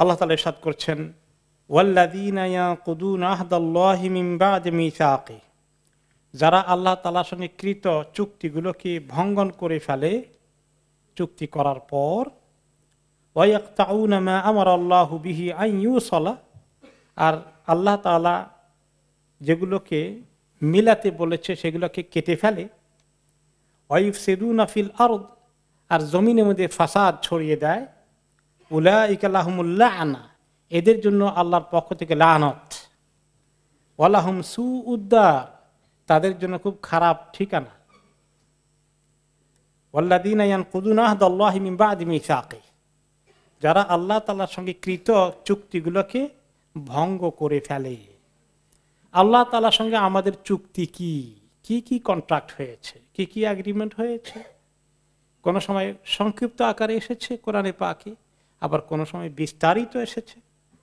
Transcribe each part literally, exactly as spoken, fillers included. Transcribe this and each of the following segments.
আল্লাহ তাআলা ইরশাদ করছেন, ওয়াল্লাযীনা ইয়াকুদুনা আহদাল্লাহি মিন বা'দি মিসাকিহি, যারা আল্লাহ তাআলার সঙ্গে কৃত চুক্তিগুলোকে ভঙ্গন করে ফেলে চুক্তি করার পর, ওয়া ইয়াকতাউনা মা আমারাল্লাহু বিহি আন ইউসালা, আর আল্লাহ তাআলা যেগুলোকে মিলাতে বলেছে সেগুলোকে কেটে ফেলে, ওয়া ইফসিদুনা ফিল আরদ, আর জমিনের মধ্যে ফাসাদ ছড়িয়ে দেয়, উলাইকা লাহুমুল লা'না, এদের জন্য আল্লাহর পক্ষ থেকে লানত, ওয়া লাহুম সুউদ দার, তাদের জন্য খুব খারাপ ঠিকানা। ওয়াল্লাযীনা ইয়ানকুদুনা আহদাল্লাহি মিন বা'দি মিসাকিহি, যারা আল্লাহ তাআলার সঙ্গে কৃত চুক্তিগুলোকে ভঙ্গ করে ফেলে। আল্লাহ তাআলার সঙ্গে আমাদের চুক্তি কি কি কি কন্ট্রাক্ট হয়েছে, কি কি এগ্রিমেন্ট হয়েছে, কোন সময় সংক্ষিপ্ত আকারে এসেছে কোরআনে পাকে, আবার কোন সময় বিস্তারিত এসেছে।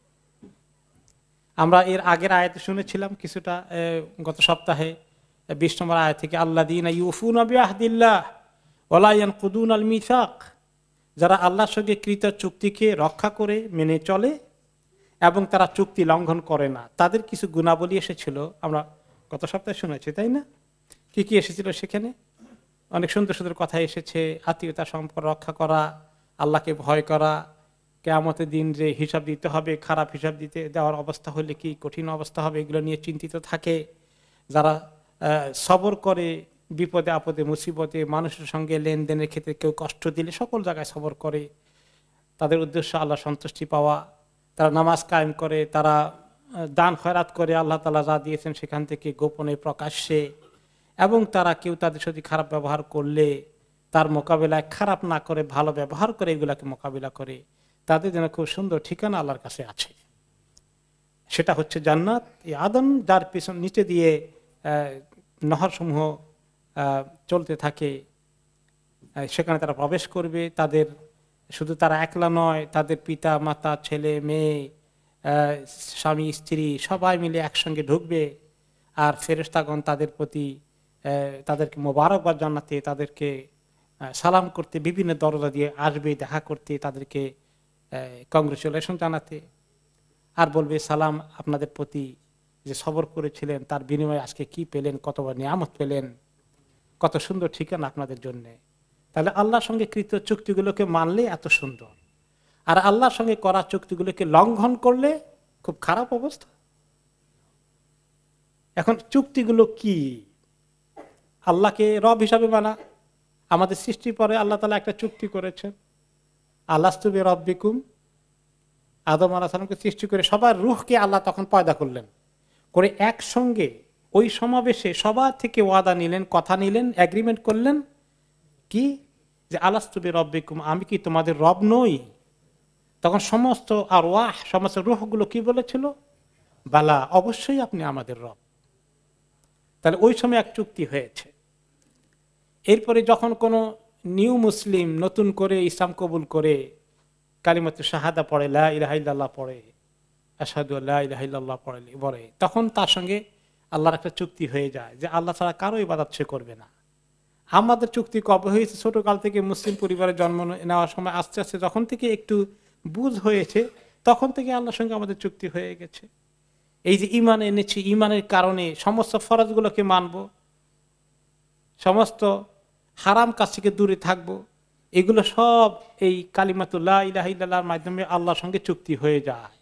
আমরা এর আগের আয়াতে শুনেছিলাম কিছুটা, গত সপ্তাহে বিশ নম্বর আয়াত থেকে, আল্লাযীনা ইউফুনা বিআহদিল্লাহ ওয়া লা ইয়ানকুদুনাল মিসাক, যারা আল্লাহর সঙ্গে কৃত চুক্তিকে রক্ষা করে মেনে চলে এবং তারা চুক্তি লঙ্ঘন করে না, তাদের কিছু গুণাবলী এসেছিল, আমরা গত সপ্তাহে শুনেছি, তাই না? কি কি এসেছিল সেখানে? অনেক সুন্দর সুন্দর কথা এসেছে। আত্মীয়তা সম্পর্ক রক্ষা করা, আল্লাহকে ভয় করা, কিয়ামতের দিন যে হিসাব দিতে হবে, খারাপ হিসাব দিতে দেওয়ার অবস্থা হলে কি কঠিন অবস্থা হবে, এগুলো নিয়ে চিন্তিত থাকে। যারা সবর করে বিপদে আপদে মুসিবতে, মানুষের সঙ্গে লেনদেনের ক্ষেত্রে কেউ কষ্ট দিলে সকল জায়গায় সবর করে, তাদের উদ্দেশ্য আল্লাহ সন্তুষ্টি পাওয়া। তারা নামাজ কায়েম করে, তারা দান খয়রাত করে, আল্লাহ তাআলা যা দিয়েছেন সেখান থেকে গোপনে প্রকাশ্যে, এবং তারা কেউ তাদের সাথে খারাপ ব্যবহার করলে তার মোকাবিলায় খারাপ না করে ভালো ব্যবহার করে এগুলাকে মোকাবিলা করে। তাদের জন্য খুব সুন্দর ঠিকানা আল্লাহর কাছে আছে, সেটা হচ্ছে জান্নাত। এই আদম যার পিছন নিচে দিয়ে নহর সমূহ চলতে থাকে, সেখানে তারা প্রবেশ করবে। তাদের শুধু তারা একলা নয়, তাদের পিতা মাতা ছেলে মেয়ে স্বামী স্ত্রী সবাই মিলে একসঙ্গে ঢুকবে। আর ফেরেশতাগণ তাদের প্রতি তাদেরকে মোবারকবাদ জানাতে, তাদেরকে সালাম করতে বিভিন্ন দরজা দিয়ে আসবে, দেখা করতে, তাদেরকে কংগ্রেচুলেশন জানাতে, আর বলবে সালাম আপনাদের প্রতি, যে সবর করেছিলেন তার বিনিময়ে আজকে কি পেলেন, কত বড় নিয়ামত পেলেন, কত সুন্দর ঠিকানা আপনাদের জন্য। তাহলে আল্লাহর সঙ্গে কৃত চুক্তিগুলোকে মানলে এত সুন্দর, আর আল্লাহর সঙ্গে করা চুক্তিগুলোকে লঙ্ঘন করলে খুব খারাপ অবস্থা। এখন চুক্তিগুলো কি? আল্লাহকে রব হিসাবে মানা। আমাদের সৃষ্টির পরে আল্লাহ তাআলা একটা চুক্তি করেছেন, আলাস্তু বিরাব্বিকুম, আদম আলাইহিস সালামকে সৃষ্টি করে সবার রূহকে আল্লাহ তখন পয়দা করলেন, করে একসঙ্গে ওই সমাবেশে সবার থেকে ওয়াদা নিলেন, কথা নিলেন, এগ্রিমেন্ট করলেন কি, যে আলাস্তু বিরাব্বিকুম, আমি কি তোমাদের রব নই? তখন সমস্ত আর ওয়াহ সমস্ত রূহগুলো কি বলেছিল? বালা, অবশ্যই আপনি আমাদের রব। তাহলে ওই সময় এক চুক্তি হয়েছে। এরপরে যখন কোনো নিউ মুসলিম নতুন করে ইসলাম কবুল করে কালিমাতুশ শাহাদা পড়ে, লা ইলাহা ইল্লাল্লাহ পড়ে, আশহাদু আল্লা ইলাহা ইল্লাল্লাহ পড়ে পড়ে তখন তার সঙ্গে আল্লাহর একটা চুক্তি হয়ে যায় যে আল্লাহ ছাড়া কারো ইবাদত সে করবে না। আমাদের চুক্তি কবে হয়েছে? ছোটকাল থেকে মুসলিম পরিবারে জন্ম নেওয়ার সময় আস্তে আস্তে যখন থেকে একটু বুঝ হয়েছে তখন থেকে আল্লাহর সঙ্গে আমাদের চুক্তি হয়ে গেছে। এই যে ঈমান এনেছি, ঈমানের কারণে সমস্ত ফরজগুলোকে মানব, সমস্ত হারাম কাজ থেকে দূরে থাকব, এগুলো সব এই কালিমাতু লা ইলাহা ইল্লাল্লাহর মাধ্যমে আল্লাহর সঙ্গে চুক্তি হয়ে যায়।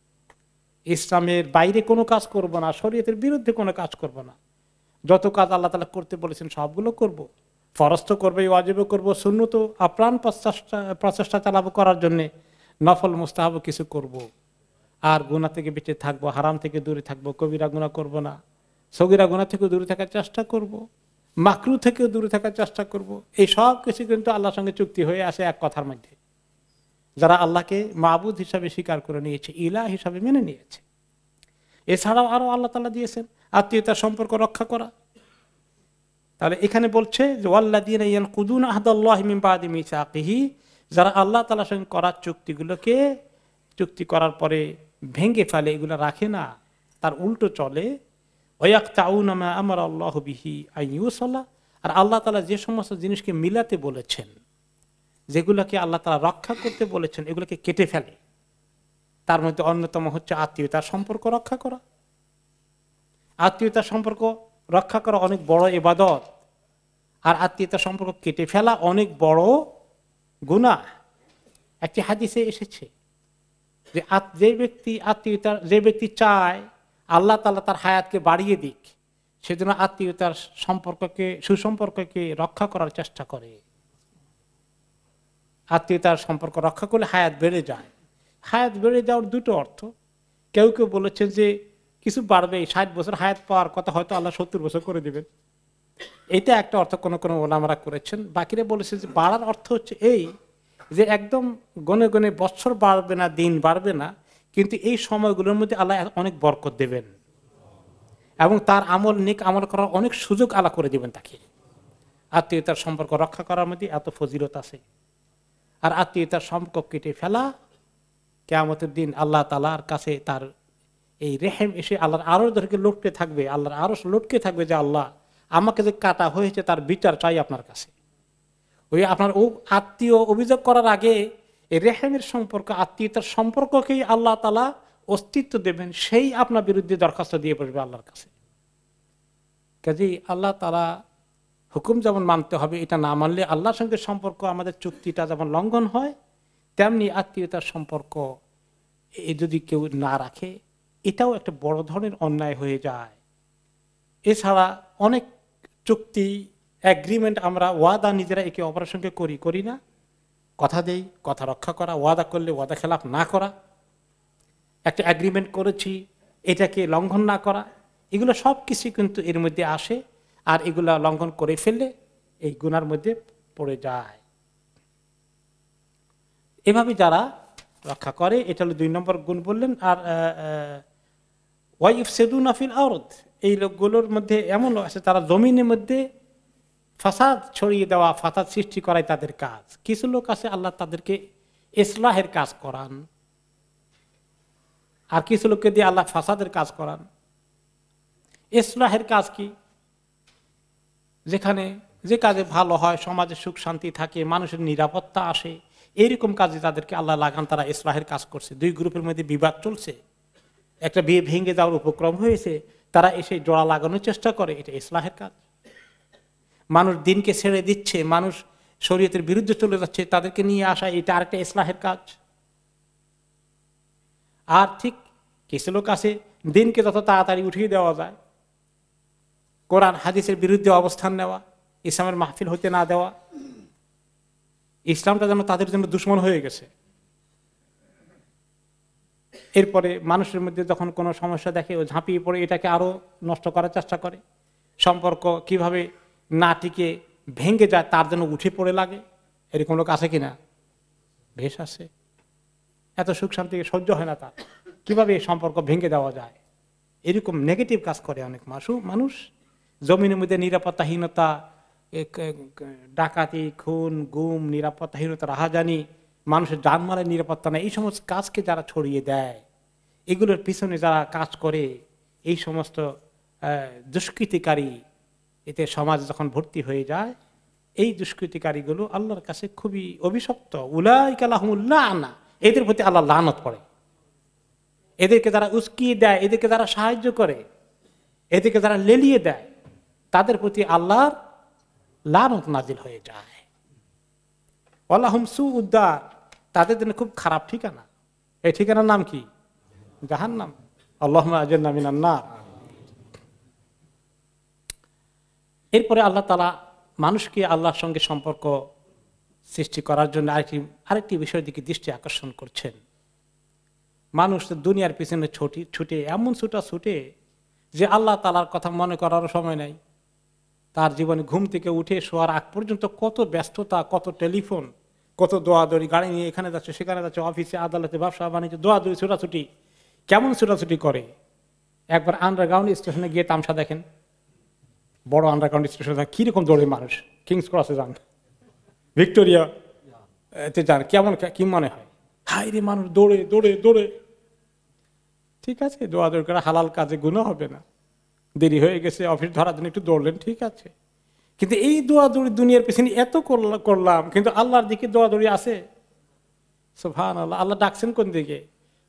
ইসলামের বাইরে কোনো কাজ করব না, শরীয়তের বিরুদ্ধে কোনো কাজ করব না। যত কাজ আল্লাহ তাআলা করতে বলেছেন সবগুলো করব, ফরজ তো করবই, ওয়াজিবও করব, সুন্নত আপ্রাণ প্রচেষ্টা প্রচেষ্টা চালাবো করার জন্যে, নফল মুস্তাহাব কিছু করব, আর গুনাহ থেকে বেঁচে থাকবো, হারাম থেকে দূরে থাকবো, কবিরা গুনাহ করব না, সগীরা গুনাহ থেকে দূরে থাকার চেষ্টা করব, মাকরু থেকেও দূরে থাকার চেষ্টা করব। এই সব কিছু কিন্তু আল্লাহর সঙ্গে চুক্তি হয়ে আসে এক কথার মধ্যে। যারা আল্লাহকে মাবুদ হিসাবে স্বীকার করে নিয়েছে, ইলাহ হিসাবে মেনে নিয়েছে। এছাড়াও আরো আল্লাহ তাআলা দিয়েছেন আত্মীয়তার সম্পর্ক রক্ষা করা। তাহলে এখানে বলছে যে ওয়াল্লাযীনা ইয়ানকুদুনা আহদাল্লাহি মিন বা'দি মিসাকিহি, যারা আল্লাহ তাআলার সঙ্গে করা চুক্তিগুলোকে চুক্তি করার পরে ভেঙে ফেলে, এগুলো রাখে না, তার উল্টো চলে। ওয়ায়াকতাউনা মা আমারাল্লাহু বিহি আন ইউসালা, আর আল্লাহ তাআলা যে সমস্ত জিনিসকে মিলাতে বলেছেন, যেগুলোকে আল্লাহ তাআলা রক্ষা করতে বলেছেন, এগুলোকে কেটে ফেলে। তার মধ্যে অন্যতম হচ্ছে আত্মীয়তার সম্পর্ক রক্ষা করা। আত্মীয়তার সম্পর্ক রক্ষা করা অনেক বড় ইবাদত, আর আত্মীয়তার সম্পর্ক কেটে ফেলা অনেক বড় গুনাহ। একটি হাদিসে এসেছে যে যে ব্যক্তি আত্মীয়তার যে ব্যক্তি চায় আল্লাহ তাআলা তার হায়াতকে বাড়িয়ে দিক, সেজন্য আত্মীয়তার সম্পর্ককে সুসম্পর্ককে রক্ষা করার চেষ্টা করে। আত্মীয়তার সম্পর্ক রক্ষা করলে হায়াত বেড়ে যায়। হায়াত বেড়ে যাওয়ার দুটো অর্থ। কেউ কেউ বলেছেন যে কিছু বাড়বে, ষাট বছর হায়াত পাওয়ার কথা হয়তো আল্লাহ সত্তর বছর করে দেবেন, এটা একটা অর্থ কোনো কোনো ওলামারা করেছেন। বাকিরা বলেছে যে বাড়ার অর্থ হচ্ছে এই যে একদম গনে গনে বছর বাড়বে না, দিন বাড়বে না, কিন্তু এই সময়গুলোর মধ্যে আল্লাহ অনেক বরকত দেবেন এবং তার আমল নেক আমল করার অনেক সুযোগ আল্লাহ করে দেবেন তাকে। আত্মীয়তার সম্পর্ক রক্ষা করার মধ্যে এত ফজিলত আছে। আর আত্মীয়তার সম্পর্ক কেটে ফেলা কিয়ামতের দিন আল্লাহ তাআলার কাছে তার এই রেহেম এসে আল্লাহর আরশ ধরে লটকে থাকবে, আল্লাহর আরশ লটকে থাকবে যে আল্লাহ আমাকে যে কাটা হয়েছে তার বিচার চাই আপনার কাছে। ওই আপনার ও আত্মীয় অভিযোগ করার আগে এই রেহেমের সম্পর্ক, আত্মীয়তার সম্পর্ককেই আল্লাহ তাআলা অস্তিত্ব দেবেন, সেই আপনার বিরুদ্ধে দরখাস্ত দিয়ে বসবে আল্লাহর কাছে। কাজেই আল্লাহ তাআলা হুকুম যেমন মানতে হবে, এটা না মানলে আল্লাহর সঙ্গে সম্পর্ক আমাদের চুক্তিটা যেমন লঙ্ঘন হয়, তেমনি আত্মীয়তার সম্পর্ক এ যদি কেউ না রাখে এটাও একটা বড় ধরনের অন্যায় হয়ে যায়। এছাড়া অনেক চুক্তি এগ্রিমেন্ট আমরা ওয়াদা নিজেরা একে অপরের সঙ্গে করি করি না, কথা দেই, কথা রক্ষা করা, ওয়াদা করলে ওয়াদা খেলাফ না করা, একটা এগ্রিমেন্ট করেছি এটাকে লঙ্ঘন না করা, এগুলো সব কিছু কিন্তু এর মধ্যে আসে। আর এগুলা লঙ্ঘন করে ফেললে এই গুনার মধ্যে পড়ে যায়। এভাবে যারা রক্ষা করে, এটা হলো দুই নম্বর গুণ বললেন। আর ওয়াইফসিদুনা ফিল আরদ, এই লোকগুলোর মধ্যে এমন আছে তারা জমিনের মধ্যে ফাসাদ ছড়িয়ে দেওয়া, ফাসাদ সৃষ্টি করাই তাদের কাজ। কিছু লোক আছে আল্লাহ তাদেরকে ইসলাহের কাজ করান, আর কিছু লোককে দিয়ে আল্লাহ ফাসাদের কাজ করান। ইসলাহের কাজ কি? যেখানে যে কাজে ভালো হয়, সমাজে সুখ শান্তি থাকে, মানুষের নিরাপত্তা আসে, এইরকম কাজে তাদেরকে আল্লাহ লাগান, তারা ইসলাহের কাজ করছে। দুই গ্রুপের মধ্যে বিবাদ চলছে, একটা বিয়ে ভেঙে যাওয়ার উপক্রম হয়েছে, তারা এসে জোড়া লাগানোর চেষ্টা করে, এটা ইসলাহের কাজ। মানুষ দিনকে ছেড়ে দিচ্ছে, মানুষ শরীয়তের বিরুদ্ধে চলে যাচ্ছে, তাদেরকে নিয়ে আসা, এটা আরেকটা ইসলাহের কাজ। আর ঠিক কিছু লোক আছে দিনকে যত তাড়াতাড়ি উঠিয়ে দেওয়া যায়, কোরআন হাদিসের বিরুদ্ধে অবস্থান নেওয়া, ইসলামের মাহফিল হতে না দেওয়া, ইসলামটা যেন তাদের জন্য দুশ্মন হয়ে গেছে। এরপরে মানুষের মধ্যে যখন কোনো সমস্যা দেখে ও ঝাঁপিয়ে পড়ে এটাকে আরো নষ্ট করার চেষ্টা করে। সম্পর্ক কিভাবে না টিকে ভেঙে যায় তার জন্য উঠে পড়ে লাগে। এরকম লোক আছে কিনা? বেশ আছে। এত সুখ শান্তি সহ্য হয় না তার, কিভাবে এই সম্পর্ক ভেঙে দেওয়া যায়, এরকম নেগেটিভ কাজ করে অনেক মানুষ। জমিনের মধ্যে নিরাপত্তাহীনতা, ডাকাতি, খুন, গুম, নিরাপত্তাহীনতা, রাহাজানি, মানুষের জানমালের নিরাপত্তা নেই, এই সমস্ত কাজকে যারা ছড়িয়ে দেয়, এগুলোর পিছনে যারা কাজ করে, এই সমস্ত দুষ্কৃতিকারী, এতে সমাজ যখন ভর্তি হয়ে যায়, এই দুষ্কৃতিকারীগুলো আল্লাহর কাছে খুবই অভিশপ্ত। উলাইকা লাহুমুল লা'না, এদের প্রতি আল্লাহ লানত পড়ে। এদেরকে যারা উস্কিয়ে দেয়, এদেরকে যারা সাহায্য করে, এদেরকে যারা লেলিয়ে দেয়, তাদের প্রতি আল্লাহর লানত নাজিল হয়ে যায়। ওয়ালাহুম সুউদ্দার, তাদের জন্য খুব খারাপ ঠিকানা। এই ঠিকানার নাম কি? জাহান্নাম। আল্লাহুম্মা আজিরনা মিনান নার। এরপরে আল্লাহ তাআলা মানুষকে আল্লাহর সঙ্গে সম্পর্ক সৃষ্টি করার জন্য আরেকটি আরেকটি বিষয়ের দিকে দৃষ্টি আকর্ষণ করছেন। মানুষ দুনিয়ার পিছনে ছুটি ছুটে এমন ছুটা ছুটে যে আল্লাহ তাআলার কথা মনে করারও সময় নাই। তার জীবনে ঘুম থেকে উঠে শোয়ার আগ পর্যন্ত কত ব্যস্ততা, কত টেলিফোন, কত দৌড়াদৌড়ি, গাড়ি নিয়ে এখানে যাচ্ছে সেখানে যাচ্ছে, অফিসে আদালতে ব্যবসা বাণিজ্য, দৌড়াদৌড়ি ছোটাছুটি। কেমন ছোটাছুটি করে! একবার আন্ডারগ্রাউন্ড স্টেশনে গিয়ে তামসা দেখেন, বড় আন্ডারগ্রাউন্ড স্টেশনে কিরকম দৌড়ে মানুষ, কিংস ক্রসে যান, ভিক্টোরিয়া তে যান, কেমন কি মনে হয়? হাই রে, মানুষ দৌড়ে দৌড়ে দৌড়ে। ঠিক আছে, দৌড়াদৌড়ি করে হালাল কাজে গুনাহ হবে না, দেরি হয়ে গেছে অফিস ধরার জন্য একটু দৌড়লেন, ঠিক আছে। কিন্তু এই দৌড়াদৌড়ি দুনিয়ার পেছনে এত করলাম, কিন্তু আল্লাহর দিকে দৌড়াদৌড়ি আছে? সুবহানাল্লাহ। আল্লাহ ডাকছেন কোন দিকে?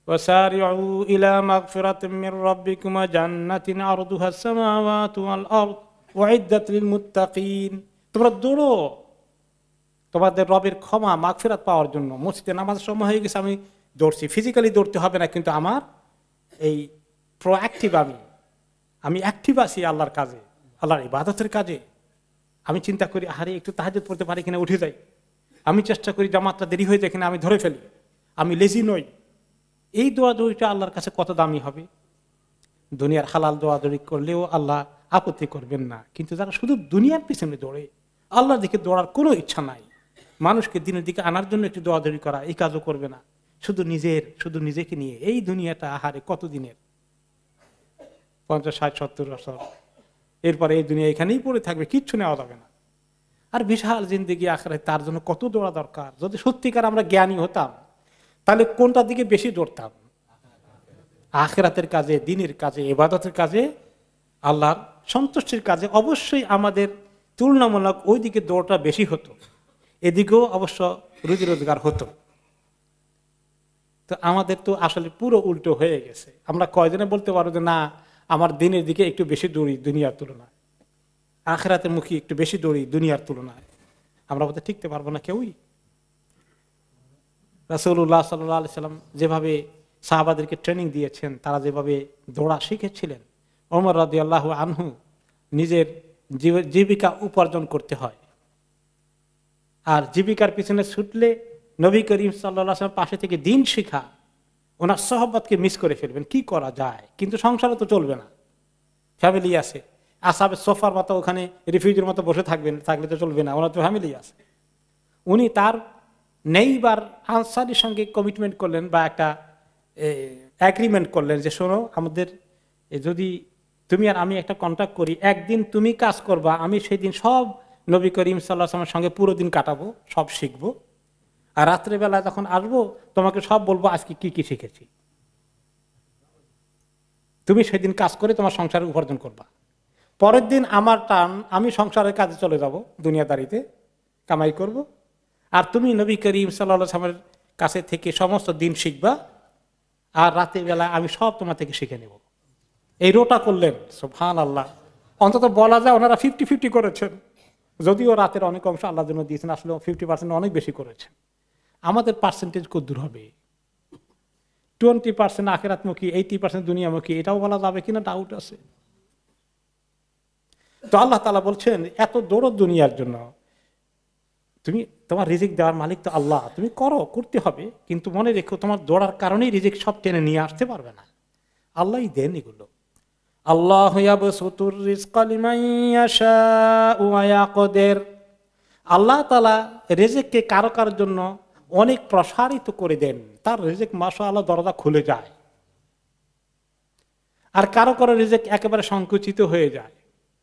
ওয়াসারিউ ইলা মাগফিরাতিম মির রাব্বিকুম ওয়া জান্নাতিন আরদুহাস সামাওয়াতু ওয়াল আরদ উইদ্দাত লিল মুত্তাকিন। তোমরা দৌড়ো তোমাদের রবের ক্ষমা মাগফিরাত পাওয়ার জন্য। মসজিদে নামাজ সময় হয়ে গেছে, আমি দৌড়ছি, ফিজিক্যালি দৌড়তে হবে না, কিন্তু আমার এই প্রোঅ্যাক্টিভ, আমি আমি অ্যাক্টিভ আছি আল্লাহর কাজে, আল্লাহর ইবাদতের কাজে। আমি চিন্তা করি, আরে একটু তাহাজ্জুদ পড়তে পারি কিনা, উঠে যাই। আমি চেষ্টা করি জামাতটা দেরি হয়ে যায় কিনা, আমি ধরে ফেলি। আমি লেজি নই। এই দোয়াদৌড়িটা আল্লাহর কাছে কত দামি হবে। দুনিয়ার হালাল দোয়াদৌড়ি করলেও আল্লাহ আপত্তি করবেন না, কিন্তু যারা শুধু দুনিয়ার পিছনে দৌড়ে, আল্লাহর দিকে দৌড়ার কোনো ইচ্ছা নাই, মানুষকে দিনের দিকে আনার জন্য একটু দোয়াদৌড়ি করা, এই কাজও করবে না, শুধু নিজের শুধু নিজেকে নিয়ে। এই দুনিয়াটা আহারে কত দিনের, পঞ্চাশ ষাট সত্তর বছর, এরপরে এই দুনিয়া এখানেই পড়ে থাকবে, কিচ্ছু নেওয়া যাবে না। আর বিশাল জিন্দেগি আখেরাতে, তার জন্য কত দৌড়া দরকার। যদি সত্যিকার আমরা জ্ঞানী হতাম, তাহলে কোনটার দিকে বেশি দৌড়তাম? আখেরাতের কাজে, দিনের কাজে, ইবাদতের কাজে, আল্লাহর সন্তুষ্টির কাজে অবশ্যই আমাদের তুলনামূলক ওই দিকে দৌড়টা বেশি হতো। এদিকেও অবশ্য রুজি রোজগার হতো। তো আমাদের তো আসলে পুরো উল্টো হয়ে গেছে। আমরা কয়জনে বলতে পারবো যে না, আমার দিনের দিকে একটু বেশি দৌড়ি দুনিয়ার তুলনায়, আখেরাতের মুখী একটু বেশি দৌড়ি দুনিয়ার তুলনায়? আমরা বলতে টিকতে পারবো না কেউই। রাসূলুল্লাহ সাল্লাল্লাহু আলাইহি সাল্লাম যেভাবে সাহাবাদেরকে ট্রেনিং দিয়েছেন, তারা যেভাবে দৌড়া শিখেছিলেন, ওমর রাদিয়াল্লাহু আনহু নিজের জীবিকা উপার্জন করতে হয়, আর জীবিকার পিছনে ছুটলে নবী করিম সাল্লাল্লাহু আলাইহি ওয়াসাল্লাম পাশে থেকে দিন শিখা, ওনার সহবতকে মিস করে ফেলবেন। কি করা যায়? কিন্তু সংসারে তো চলবে না, ফ্যামিলি আছে, আসাবে সোফার মতো ওখানে রিফিউজির মতো বসে থাকবেন, থাকলে তো চলবে না, ওনার তো ফ্যামিলি আছে। উনি তার নেইবার আনসারির সঙ্গে কমিটমেন্ট করলেন, বা একটা অ্যাগ্রিমেন্ট করলেন যে শোনো, আমাদের যদি তুমি আর আমি একটা কন্ট্রাক্ট করি, একদিন তুমি কাজ করবা, আমি সেই দিন সব নবী করিম সাল্লাল্লাহু আলাইহি ওয়াসাল্লামের সঙ্গে পুরো দিন কাটাবো, সব শিখবো, আর রাত্রেবেলা যখন আসবো তোমাকে সব বলবো আজকে কি কি শিখেছি। তুমি সেদিন কাজ করে তোমার সংসারে উপার্জন করবা, পরের দিন আমার টার্ন, আমি সংসারের কাজে চলে যাব, দুনিয়াদারিতে কামাই করব, আর তুমি নবী করিম সাল্লাল্লাহু আলাইহি ওয়াসাল্লামের কাছে থেকে সমস্ত দিন শিখবা, আর রাতের বেলা আমি সব তোমার থেকে শিখে নেব। এই রোটা করলেন। সুবহানাল্লাহ। অন্তত বলা যায় ওনারা ফিফটি ফিফটি করেছেন, যদিও রাতের অনেক অংশ আল্লাহর জন্য দিয়েছেন, আসলে ফিফটি পার্সেন্ট অনেক বেশি করেছেন। আমাদের পার্সেন্টেজ কত দূর হবে? টোয়েন্টি পার্সেন্ট আখেরাতমুখী, এইটি পার্সেন্ট দুনিয়ামুখী, এটাও বলা যাবে কিনা ডাউট আছে। তো আল্লাহ তাআলা বলছেন, এত দৌড় দুনিয়ার জন্য, তুমি তোমার রিজিক দেওয়ার মালিক তো আল্লাহ, তুমি করো, করতে হবে, কিন্তু মনে রেখো তোমার দৌড়ার কারণেই রিজিক সব টেনে নিয়ে আসতে পারবে না, আল্লাহই দেন এগুলো। আল্লাহ ইয়াবসুতুর রিজকা লিমান ইয়াশাউ ওয়া ইয়াকদির। আল্লাহ তাআলা রিজিককে কারো কারোর জন্য অনেক প্রসারিত করে দেন, তার রিজিক মাশাআল্লাহ দরজা খুলে যায়, আর কারো কারো রিজিক একেবারে সংকুচিত হয়ে যায়।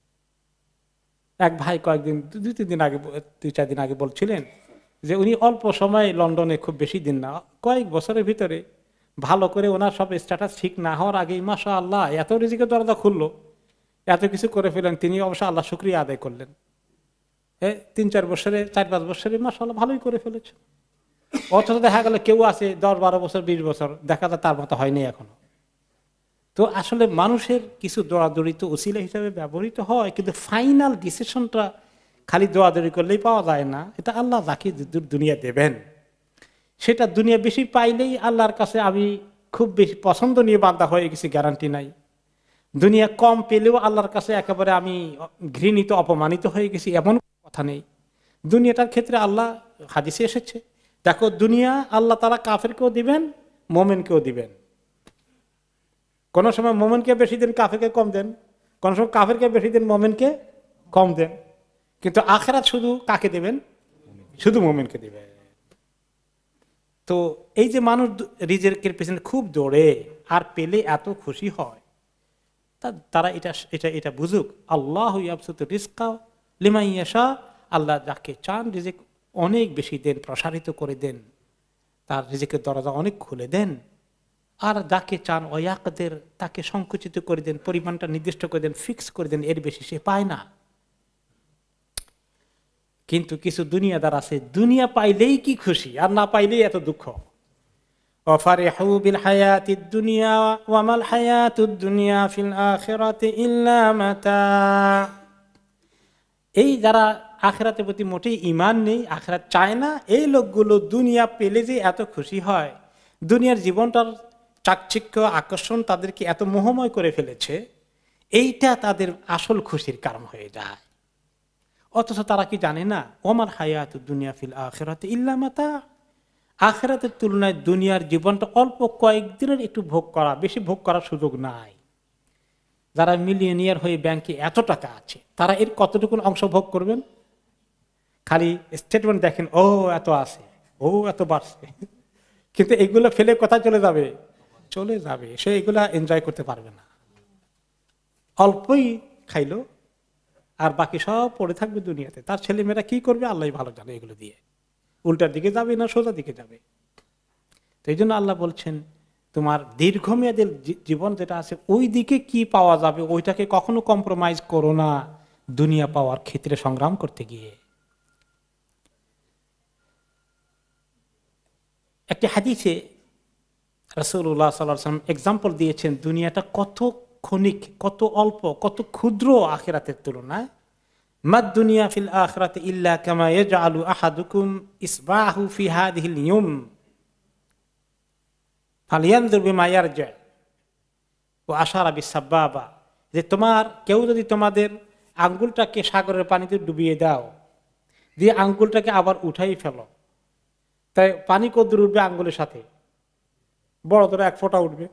এক ভাই কয়েকদিন দুই তিন দিন আগে, দুই চার দিন আগে বলছিলেন যে উনি অল্প সময় লন্ডনে, খুব বেশি দিন না, কয়েক বছরের ভিতরে ভালো করে ওনার সব স্ট্যাটাস ঠিক না হওয়ার আগেই মাশাআল্লাহ এত রিজিকের দরজা খুললো, এত কিছু করে ফেলেন। তিনি অবশ্য আল্লাহ শুকরিয়া আদায় করলেন। তিন চার বছরে, চার পাঁচ বছরে মাশাআল্লাহ ভালোই করে ফেলেছে। অথচ দেখা গেল কেউ আছে দশ বারো বছর, বিশ বছর, দেখা যায় তার মতো হয়নি এখনো। তো আসলে মানুষের কিছু দৌড়াদৌড়ি তো ওসিলা হিসাবে ব্যবহৃত হয়, কিন্তু ফাইনাল ডিসিশনটা খালি দৌড়াদৌড়ি করলেই পাওয়া যায় না। এটা আল্লাহ যাকে দুনিয়া দেবেন, সেটা দুনিয়া বেশি পাইলেই আল্লাহর কাছে আমি খুব বেশি পছন্দ নিয়ে বান্দা হয়ে গেছি, গ্যারান্টি নাই। দুনিয়া কম পেলেও আল্লাহর কাছে একেবারে আমি ঘৃণিত, অপমানিত হয়ে গেছি, এমন কথা নেই। দুনিয়াটার ক্ষেত্রে আল্লাহ হাদিসে এসেছে, দেখো দুনিয়া আল্লাহ তাআলা কাফেরকেও দিবেন, মোমেনকেও দিবেন। কোন সময় মোমেনকে বেশি দেন, কাফেরকে কম দেন, কোন সময় কাফেরকে বেশি দেন, মোমেনকে কম দেন। কিন্তু আখিরাত শুধু কাকে দেবেন? শুধু মোমেনকে দিবেন। তো এই যে মানুষ রিজিকের পেছনে খুব দৌড়ে আর পেলে এত খুশি হয়, তারা এটা এটা এটা বুঝুক, আল্লাহু ইয়াবসুতু রিজকা লিমান ইয়াশা, আল্লাহ যাকে চান রিজিক অনেক বেশি দেন, প্রসারিত করে দেন, তার রিজিকের দরজা অনেক খুলে দেন। আর যাকে চান ওয়ায়াকদির, তাকে সংকুচিত করে দেন, পরিমাণটা নির্দিষ্ট করে দেন, ফিক্স করে দেন, এর বেশি সে পায় না। কিন্তু কিছু দুনিয়াদার আছে, দুনিয়া পাইলেই কি খুশি, আর না পাইলেই এত দুঃখ। ওয়াফারিহু বিল হায়াতিদ দুনিয়া ওয়া মাল হায়াতুদ দুনিয়া ফিল আখিরাতি ইল্লা মাতা। এই যারা আখিরাতের প্রতি মোটেই ঈমান নেই, আখিরাত চায় না, এই লোকগুলো দুনিয়া পেলে যে এত খুশি হয়, দুনিয়ার জীবনটার চাকচিক্য আকর্ষণ তাদেরকে এত মোহময় করে ফেলেছে, এইটা তাদের আসল খুশির কারণ হয়ে যায়। অথচ তারা কি জানে না, ওমাল হায়াতুদ দুনিয়া ফিল আখিরাতি ইল্লা মাতা, আখিরাতের তুলনায় দুনিয়ার জীবনটা অল্প কয়েকদিনের একটু ভোগ করা, বেশি ভোগ করার সুযোগ নাই। যারা মিলিয়নিয়ার হয়ে ব্যাংকে এত টাকা আছে, তারা এর কতটুকু অংশ ভোগ করবেন? খালি স্টেটমেন্ট দেখেন, ও এত আছে, ও এত বাড়ছে, কিন্তু এগুলো ফেলে কোথায় চলে যাবে? চলে যাবে, সে এগুলা এনজয় করতে পারবে না। অল্পই খাইলো আর বাকি সব পড়ে থাকবে দুনিয়াতে। তার ছেলেমেয়েরা কি করবে আল্লাহ ভালো জানে, এগুলো দিয়ে উল্টার দিকে যাবে না সোজা দিকে যাবে। তো এই জন্য আল্লাহ বলছেন, তোমার দীর্ঘমেয়াদের জীবন যেটা আছে ওই দিকে কি পাওয়া যাবে ওইটাকে কখনো কম্প্রোমাইজ করো না দুনিয়া পাওয়ার ক্ষেত্রে সংগ্রাম করতে গিয়ে। একটি হাদিসে রাসূলুল্লাহ সাল্লাল্লাহু আলাইহি ওয়াসাল্লাম এক্সাম্পল দিয়েছেন দুনিয়াটা কত ক্ষণিক, কত অল্প, কত ক্ষুদ্র আখিরাতের তুলনায়। মাদ দুনিয়া ফিল আখিরাতি ইল্লা কামা ইয়াজআলু আহাদুকুম ইসবাহু ফি হাযিহিল ইয়াম ফালিয়ানজুর বিমা ইয়ারজা ওয়া আশারা বিসাবাবা, যে তোমার কেউ যদি তোমাদের আঙ্গুলটাকে সাগরের পানিতে ডুবিয়ে দাও, দিয়ে আঙ্গুলটাকে আবার উঠাই ফেলো, তাই পানি কদ্দুর উঠবে আঙ্গুলের সাথে? বড় ধরে এক ফোঁটা উঠবে।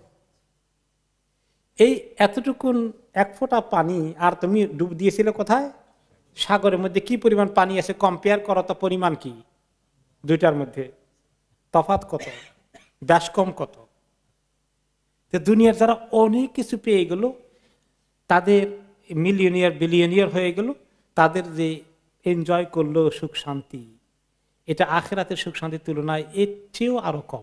এই এতটুকুন এক ফোঁটা পানি আর তুমি ডুব দিয়েছিলে কোথায়? সাগরের মধ্যে। কি পরিমাণ পানি আছে কম্পেয়ার করো তো, পরিমাণ কি দুইটার মধ্যে? তফাৎ কত, ব্যাস কম কত। তো দুনিয়ার যারা অনেক কিছু পেয়ে গেল, তাদের মিলিয়নিয়ার বিলিয়নিয়ার হয়ে গেল, তাদের যে এনজয় করলো সুখ শান্তি, এটা আখিরাতের সুখ শান্তির তুলনায় এর চেয়েও আরো কম।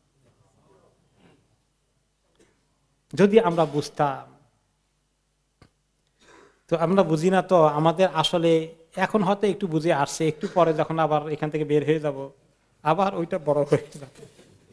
যদি আমরা বুঝতাম, তো আমরা বুঝি না তো। আমাদের আসলে এখন হয়তো একটু বুঝে আসছে, একটু পরে যখন আবার এখান থেকে বের হয়ে যাব, আবার ওইটা বড় হয়ে যাবে,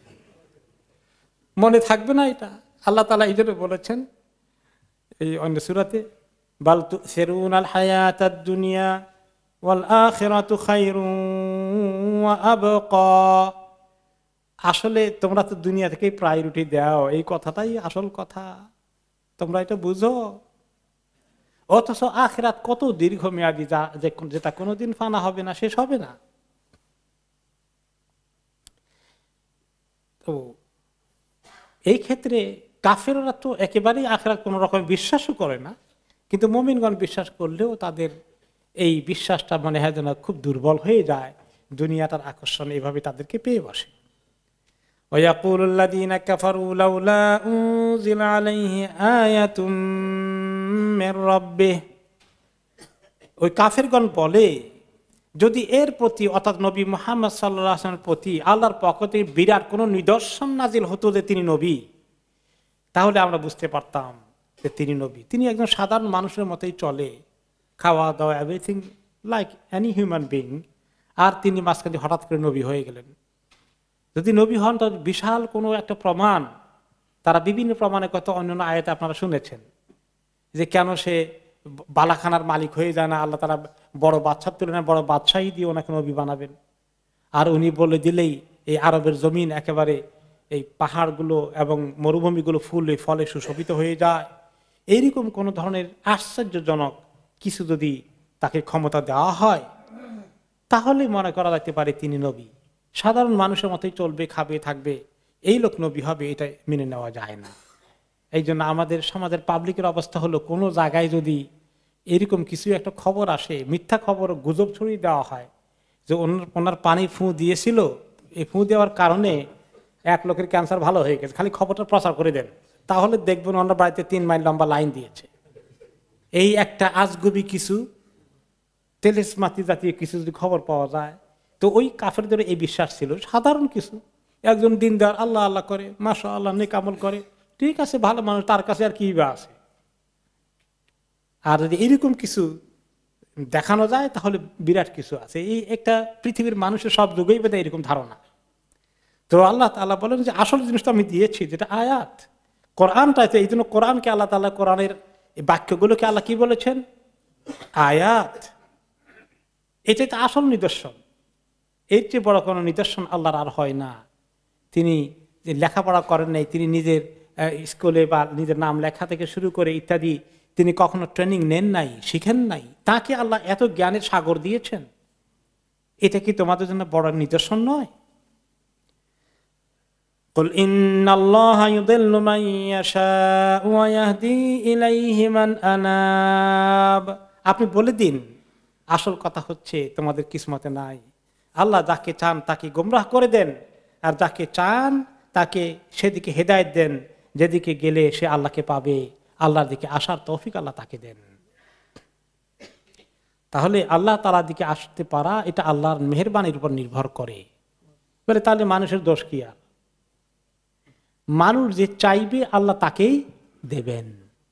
মনে থাকবে না এটা। আল্লাহ তাআলা এই জন্য বলেছেন এই অন্য সূরাতে, বাল তুসিরুনাল হায়াতাদ দুনিয়া ওয়াল আখিরাতু খায়রুন ওয়া আবকা। আসলে তোমরা তো দুনিয়া থেকেই প্রায়োরিটি দাও, এই কথাটাই আসল কথা, তোমরা এটা বুঝো। অথচ আখিরাত কত দীর্ঘমেয়াদী, যা যেটা কোনোদিন ফানা হবে না, শেষ হবে না। তো এই ক্ষেত্রে কাফেররা তো একেবারেই আখিরাত কোনো রকম বিশ্বাসও করে না, কিন্তু মুমিনগণ বিশ্বাস করলেও তাদের এই বিশ্বাসটা মনে হয় যেন খুব দুর্বল হয়ে যায়। দুনিয়াটার আকর্ষণ এইভাবে তাদেরকে পেয়ে বসে। وَيَقُولُ الَّذِينَ كَفَرُوا لَوْلَا أُنزِلَ عَلَيْهِ آيَةٌ مِّن رَّبِّهِ। ওই কাফেরগণ বলে, যদি এর প্রতি অর্থাৎ নবী মুহাম্মদ সাল্লাল্লাহু আলাইহি ওয়াসাল্লামের প্রতি আল্লাহর পক্ষ থেকে বিরাট কোনো নিদর্শন নাজিল হতো যে তিনি নবী, তাহলে আমরা বুঝতে পারতাম যে তিনি নবী। তিনি একজন সাধারণ মানুষের মতোই চলে, খাওয়া দাওয়া everything like any human being, আর তিনি মাঝখানে হঠাৎ করে নবী হয়ে গেলেন। যদি নবী হন তার বিশাল কোনো একটা প্রমাণ, তারা বিভিন্ন প্রমাণের কথা অন্যান্য আয়াতে আপনারা শুনেছেন, যে কেন সে বালাখানার মালিক হয়ে যায় না, আল্লাহ তারা বড় বাদশার তুলনায় বড় বাদশাহী দিয়ে ওনাকে নবী বানাবেন। আর উনি বলে দিলেই এই আরবের জমিন একেবারে এই পাহাড়গুলো এবং মরুভূমিগুলো ফুলে ফলে সুশোভিত হয়ে যায়। এইরকম কোনো ধরনের আশ্চর্যজনক কিছু যদি তাকে ক্ষমতা দেওয়া হয়, তাহলে মনে করা যেতে পারে তিনি নবী। সাধারণ মানুষের মতোই চলবে, খাবে, থাকবে, এই লোক নবী হবে, এটা মেনে নেওয়া যায় না। এই জন্য আমাদের সমাজের পাবলিকের অবস্থা হলো, কোনো জায়গায় যদি এরকম কিছু একটা খবর আসে, মিথ্যা খবর গুজব ছড়িয়ে দেওয়া হয় যে ওনার পানি ফু দিয়েছিল, এই ফু দেওয়ার কারণে এক লোকের ক্যান্সার ভালো হয়ে গেছে, খালি খবরটা প্রচার করে দেন, তাহলে দেখবেন ওনার বাড়িতে তিন মাইল লম্বা লাইন দিয়েছে। এই একটা আজগুবি কিছু তেলেসমাতি জাতীয় কিছু যদি খবর পাওয়া যায়, তো ওই কাফেরদের এই বিশ্বাস ছিল সাধারণ কিছু, একজন দিনদার আল্লাহ আল্লাহ করে, মাশাআল্লাহ নেক আমল করে, ঠিক আছে, ভালো মানুষ, তার কাছে আর কি বা আছে। আর যদি এরকম কিছু দেখানো যায় তাহলে বিরাট কিছু আছে। এই একটা পৃথিবীর মানুষের সব যুগেই বোধহয় এরকম ধারণা। তো আল্লাহ তাআলা বলেন যে আসল জিনিসটা আমি দিয়েছি, যেটা আয়াত কোরআনটা। এই জন্য কোরআনকে আল্লাহ তাআলা, কোরআনের এই বাক্যগুলোকে আল্লাহ কি বলেছেন? আয়াত। এটাই তো আসল নিদর্শন। এর চেয়ে বড় কোনো নিদর্শন আল্লাহর আর হয় না। তিনি যে লেখাপড়া করেন নাই, তিনি নিজের স্কুলে বা নিজের নাম লেখা থেকে শুরু করে ইত্যাদি তিনি কখনো ট্রেনিং নেন নাই, শিখেন নাই, তাকে আল্লাহ এত জ্ঞানের সাগর দিয়েছেন। এটা কি তোমাদের জন্য বড় নিদর্শন নয়? قل إن الله يضل من يشاء ويهدي إليه من أناب। আপনি বলে দিন, আসল কথা হচ্ছে তোমাদের কিসমতে নাই। আল্লাহ যাকে চান তাকে গোমরাহ করে দেন, আর যাকে চান তাকে সেদিকে হেদায়েত দেন, যেদিকে গেলে সে আল্লাহকে পাবে, আল্লাহর দিকে আসার তৌফিক আল্লাহ তাকে দেন। তাহলে আল্লাহ তাআলার দিকে আসতে পারা এটা আল্লাহর মেহেরবানির উপর নির্ভর করে। বলে তাহলে মানুষের দোষ কি? আর মানুষ যে চাইবে আল্লাহ তাকেই দেবেন।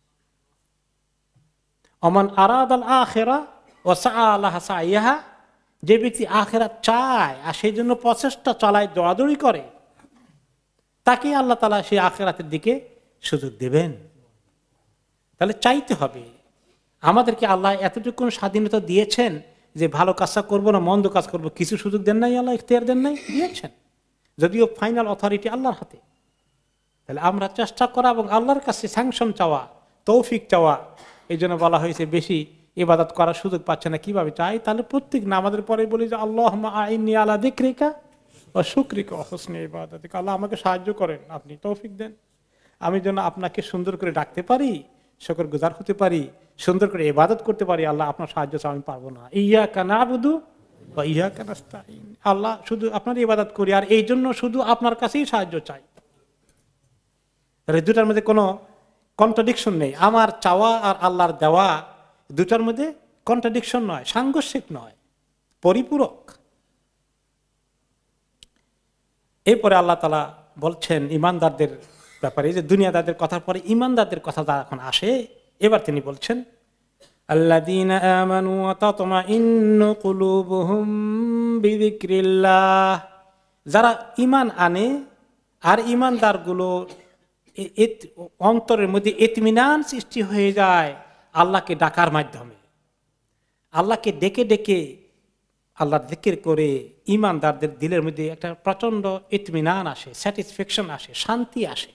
ওমান আরাদাল আখিরা ওয়া সাআ লাহা সাইয়্যাহা, যে ব্যক্তি আখিরাত চায় আর সেই জন্য প্রচেষ্টা চালায়, দৌড়াদৌড়ি করে, তাকে আল্লাহ তাআলা সেই আখিরাতের দিকে সুযোগ দেবেন। তাহলে চাইতে হবে। আমাদেরকে আল্লাহ এতটুকু স্বাধীনতা দিয়েছেন যে ভালো কাজটা করবো না মন্দ কাজ করবো, কিছু সুযোগ দেন নাই, আল্লাহ ইখতিয়ার দেন নাই, দিয়েছেন। যদিও ফাইনাল অথরিটি আল্লাহর হাতে। তাহলে আমরা চেষ্টা করা এবং আল্লাহর কাছে স্যাংশন চাওয়া, তৌফিক চাওয়া। এই জন্য বলা হয়েছে বেশি ইবাদত করার সুযোগ পাচ্ছে না, কিভাবে চাই? তাহলে প্রত্যেক নামাজের পরে বলি যে আল্লাহুম্মা আইন্নী আলা যিকরিকা ওয়া শুকরিকা ওয়া হুসনি ইবাদাতিকা। আল্লাহ আমাকে সাহায্য করেন, আপনি তৌফিক দেন, আমি যেন আপনাকে সুন্দর করে ডাকতে পারি, শুকরগুজার হতে পারি, সুন্দর করে ইবাদত করতে পারি। আল্লাহ আপনার সাহায্য চাও, আমি পারবো না। ইয়াকা না'বুদু ওয়া ইয়াকা নাস্তাঈন। আল্লাহ শুধু আপনার ইবাদত করি আর এই জন্য শুধু আপনার কাছেই সাহায্য চাই। দুটার মধ্যে কোনো কন্ট্রাডিকশন নেই। আমার চাওয়া আর আল্লাহর দেওয়া দুটার মধ্যে কন্ট্রাডিকশন নয়, সাংঘর্ষিক নয়, পরিপূরক। এরপরে আল্লাহ তাআলা বলছেন ইমানদারদের ব্যাপারে, যে দুনিয়াদারদের কথার পরে ইমানদারদের কথা এখন আসে। এবার তিনি বলছেন আল্লাযীনা আমানু ওয়া তাতমাইন্নু কুলুবুহুম বিযিকরিল্লাহ, যারা ঈমান আনে আর ঈমানদারগুলো অন্তরের মধ্যে ইতমিনান সৃষ্টি হয়ে যায় আল্লাহকে ডাকার মাধ্যমে। আল্লাহকে ডেকে ডেকে আল্লাহর জিকির করে ঈমানদারদের দিলের মধ্যে একটা প্রচন্ড ইতমিনান আসে, স্যাটিসফ্যাকশন আসে, শান্তি আসে।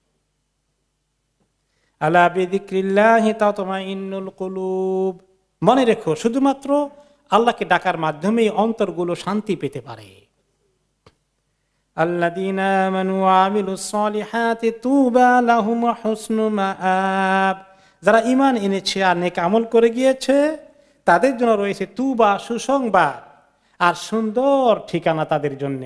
আলা বিযিকরিল্লাহি তাতমাইন্নুল কুলুব, মনে রেখো শুধুমাত্র আল্লাহকে ডাকার মাধ্যমেই অন্তরগুলো শান্তি পেতে পারে। আল্লাযীনা আমানু ওয়া আমিলুস সলিহাতি তুবা লাহুম ওয়া হুসনু মাআব, যারা ঈমান এনেছে আর নেক আমল করে গিয়েছে তাদের জন্য রয়েছে তুবা, সুসংবাদ আর সুন্দর ঠিকানা তাদের জন্য।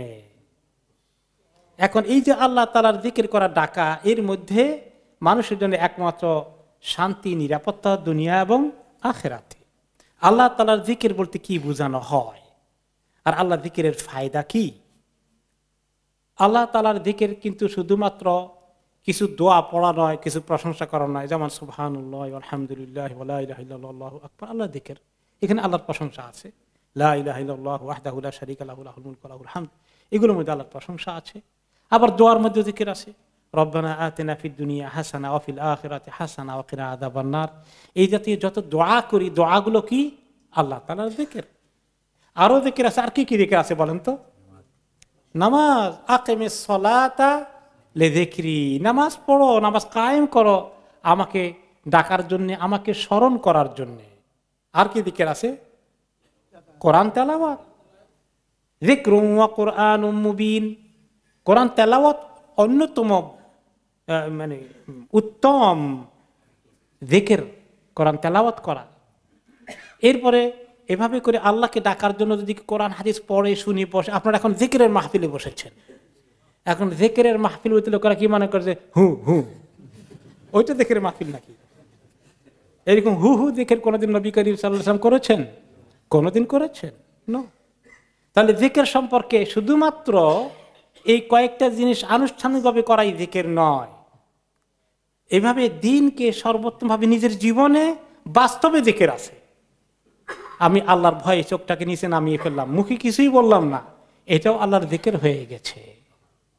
এখন এই যে আল্লাহ তাআলার জিকির করা ডাকা, এর মধ্যে মানুষের জন্য একমাত্র শান্তি, নিরাপত্তা দুনিয়া এবং আখিরাতে। আল্লাহ তাআলার জিকির বলতে কি বোঝানো হয় আর আল্লাহ জিকিরের ফায়দা কি? আল্লাহ তাআলার জিকির কিন্তু শুধুমাত্র কিছু দোয়া পড়া নয়, কিছু প্রশংসা করা নয়, যেমন সুবহানাল্লাহ আলহামদুলিল্লাহ ওয়া লা ইলাহা ইল্লাল্লাহ আল্লাহু আকবার। আল্লাহ জিকির, এখানে আল্লাহর প্রশংসা আছে। লা ইলাহা ইল্লাল্লাহু ওয়াহদাহু লা শারীকা লাহু লাহুল মুলকু ওয়া লাহুল হামদ, এগুলোর মধ্যে আল্লাহর প্রশংসা আছে। আবার দোয়ার মধ্যে জিকির আছে, রব্বানা আতিনা ফিদ দুনিয়া হাসানা ওয়া ফিল আখিরাতি হাসানা ওয়া কিনা আযাবান নার। এই জাতীয় যত দোয়া করি, দোয়াগুলো কি? আল্লাহ তাআলার জিকির। আরো জিকির আছে, আর কি কি জিকির আছে বলেন তো? নামাজ, আকিমিস সালাতা লিযিকরি, নামাজ পড়ো, নামাজ কায়েম করো আমাকে ডাকার জন্য, আমাকে স্মরণ করার জন্য। আর কি জিকির আছে? কোরআন তেলাওয়াত, যিকরুন ওয়া কুরআনুম মুবিন, কোরআন তেলাওয়াত অন্যতম মানে উত্তম জিকির, কোরআন তেলাওয়াত করা। এরপরে এভাবে করে আল্লাহকে ডাকার জন্য যদি কোরআন হাদিস পড়ে শুনি বসে, আপনারা এখন জিকিরের মাহফিলে বসেছেন, এখন জিকিরের মাহফিল হইতে লোকেরা কি মনে করে যে হু হু, ওইটা জিকিরের মাহফিল নাকি? এরকম হু হু জিকির কোনোদিন নবী করিম সাল্লাল্লাহু আলাইহি ওয়াসাল্লাম করেছেন? কোনোদিন করেছেন না। তাহলে জিকির সম্পর্কে শুধুমাত্র এই কয়েকটা জিনিস আনুষ্ঠানিকভাবে করাই জিকির নয়, এভাবে দিনকে সর্বোত্তমভাবে নিজের জীবনে বাস্তবে জিকির আছে। আমি আল্লাহর ভয়ে চোখটাকে নিচে নামিয়ে ফেললাম, মুখে কিছুই বললাম না, এটাও আল্লাহর জিকির হয়ে গেছে।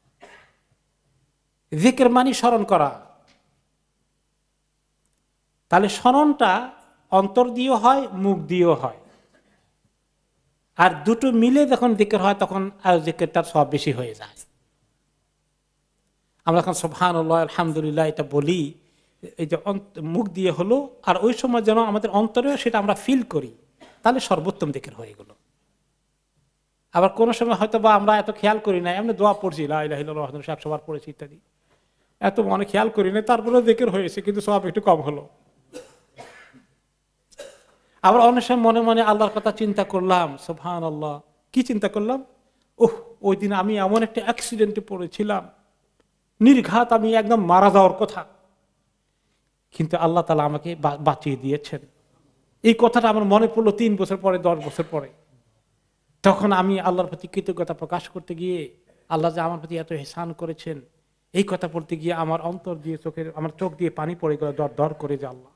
জিকির মানে স্মরণ করা। তাহলে স্মরণটা অন্তর দিয়েও হয়, মুখ দিয়েও হয়, আর দুটো মিলে যখন জিকির হয় তখন আর জিকিরটার সব বেশি হয়ে যায়। আমরা এখন সুবহানাল্লাহ আলহামদুলিল্লাহ এটা বলি, এই যে মুখ দিয়ে হলো, আর ওই সময় যেন আমাদের অন্তরেও সেটা আমরা ফিল করি, তাহলে সর্বোত্তম জিকির হয়ে গেল। আবার কোন সময় হয়তো বা আমরা এত খেয়াল করি না, এমনি দোয়া পড়ছি লা ইলাহা ইল্লাল্লাহ একশো বার পড়েছি ইত্যাদি, এত মনে খেয়াল করি না, তারপরে জিকির হয়েছে কিন্তু সব একটু কম হলো। আবার অনেক সময় মনে মনে আল্লাহর কথা চিন্তা করলাম, সুবহানাল্লাহ, কি চিন্তা করলাম, ওহ ওই দিন আমি এমন একটা অ্যাক্সিডেন্টে পড়েছিলাম, নির্ঘাত আমি একদম মারা যাওয়ার কথা, কিন্তু আল্লাহ তাআলা আমাকে বাঁচিয়ে দিয়েছেন। এই কথাটা আমার মনে পড়লো তিন বছর পরে, দশ বছর পরে। তখন আমি আল্লাহর প্রতি কৃতজ্ঞতা প্রকাশ করতে গিয়ে, আল্লাহ যে আমার প্রতি এত ইহসান করেছেন, এই কথা বলতে গিয়ে আমার অন্তর দিয়ে চোখের আমার চোখ দিয়ে পানি পড়ে গেল, দর দর করে যে আল্লাহ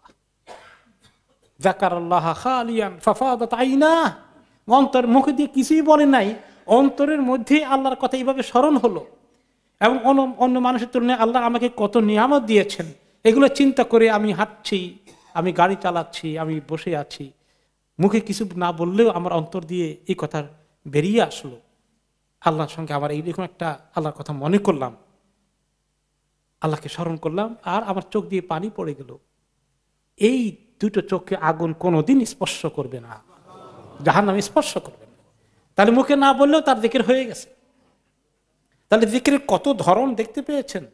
যাকারাল্লাহ খালিয়ান ফাফাদাত আইনা, অন্তর মুখে দিয়ে কিছুই বলে নাই, অন্তরের মধ্যে আল্লাহর কথা এইভাবে স্মরণ হলো। এবং অন্য মানুষের তুলনায় আল্লাহ আমাকে কত নিয়ামত দিয়েছেন, এগুলো চিন্তা করে আমি হাঁটছি, আমি গাড়ি চালাচ্ছি, আমি বসে আছি, মুখে কিছু না বললেও আমার অন্তর দিয়ে এই কথা বেরিয়ে আসলো। আল্লাহর সঙ্গে আমার এইরকম একটা আল্লাহর কথা মনে করলাম, আল্লাহকে স্মরণ করলাম, আর আমার চোখ দিয়ে পানি পড়ে গেল। এই দুটো চোখে আগুন কোনোদিন স্পর্শ করবে না, জাহান্নাম স্পর্শ করবে না। তাহলে মুখে না বললেও তার জিকির হয়ে গেছে। তাহলে জিকিরের কত ধরন দেখতে পেয়েছেন।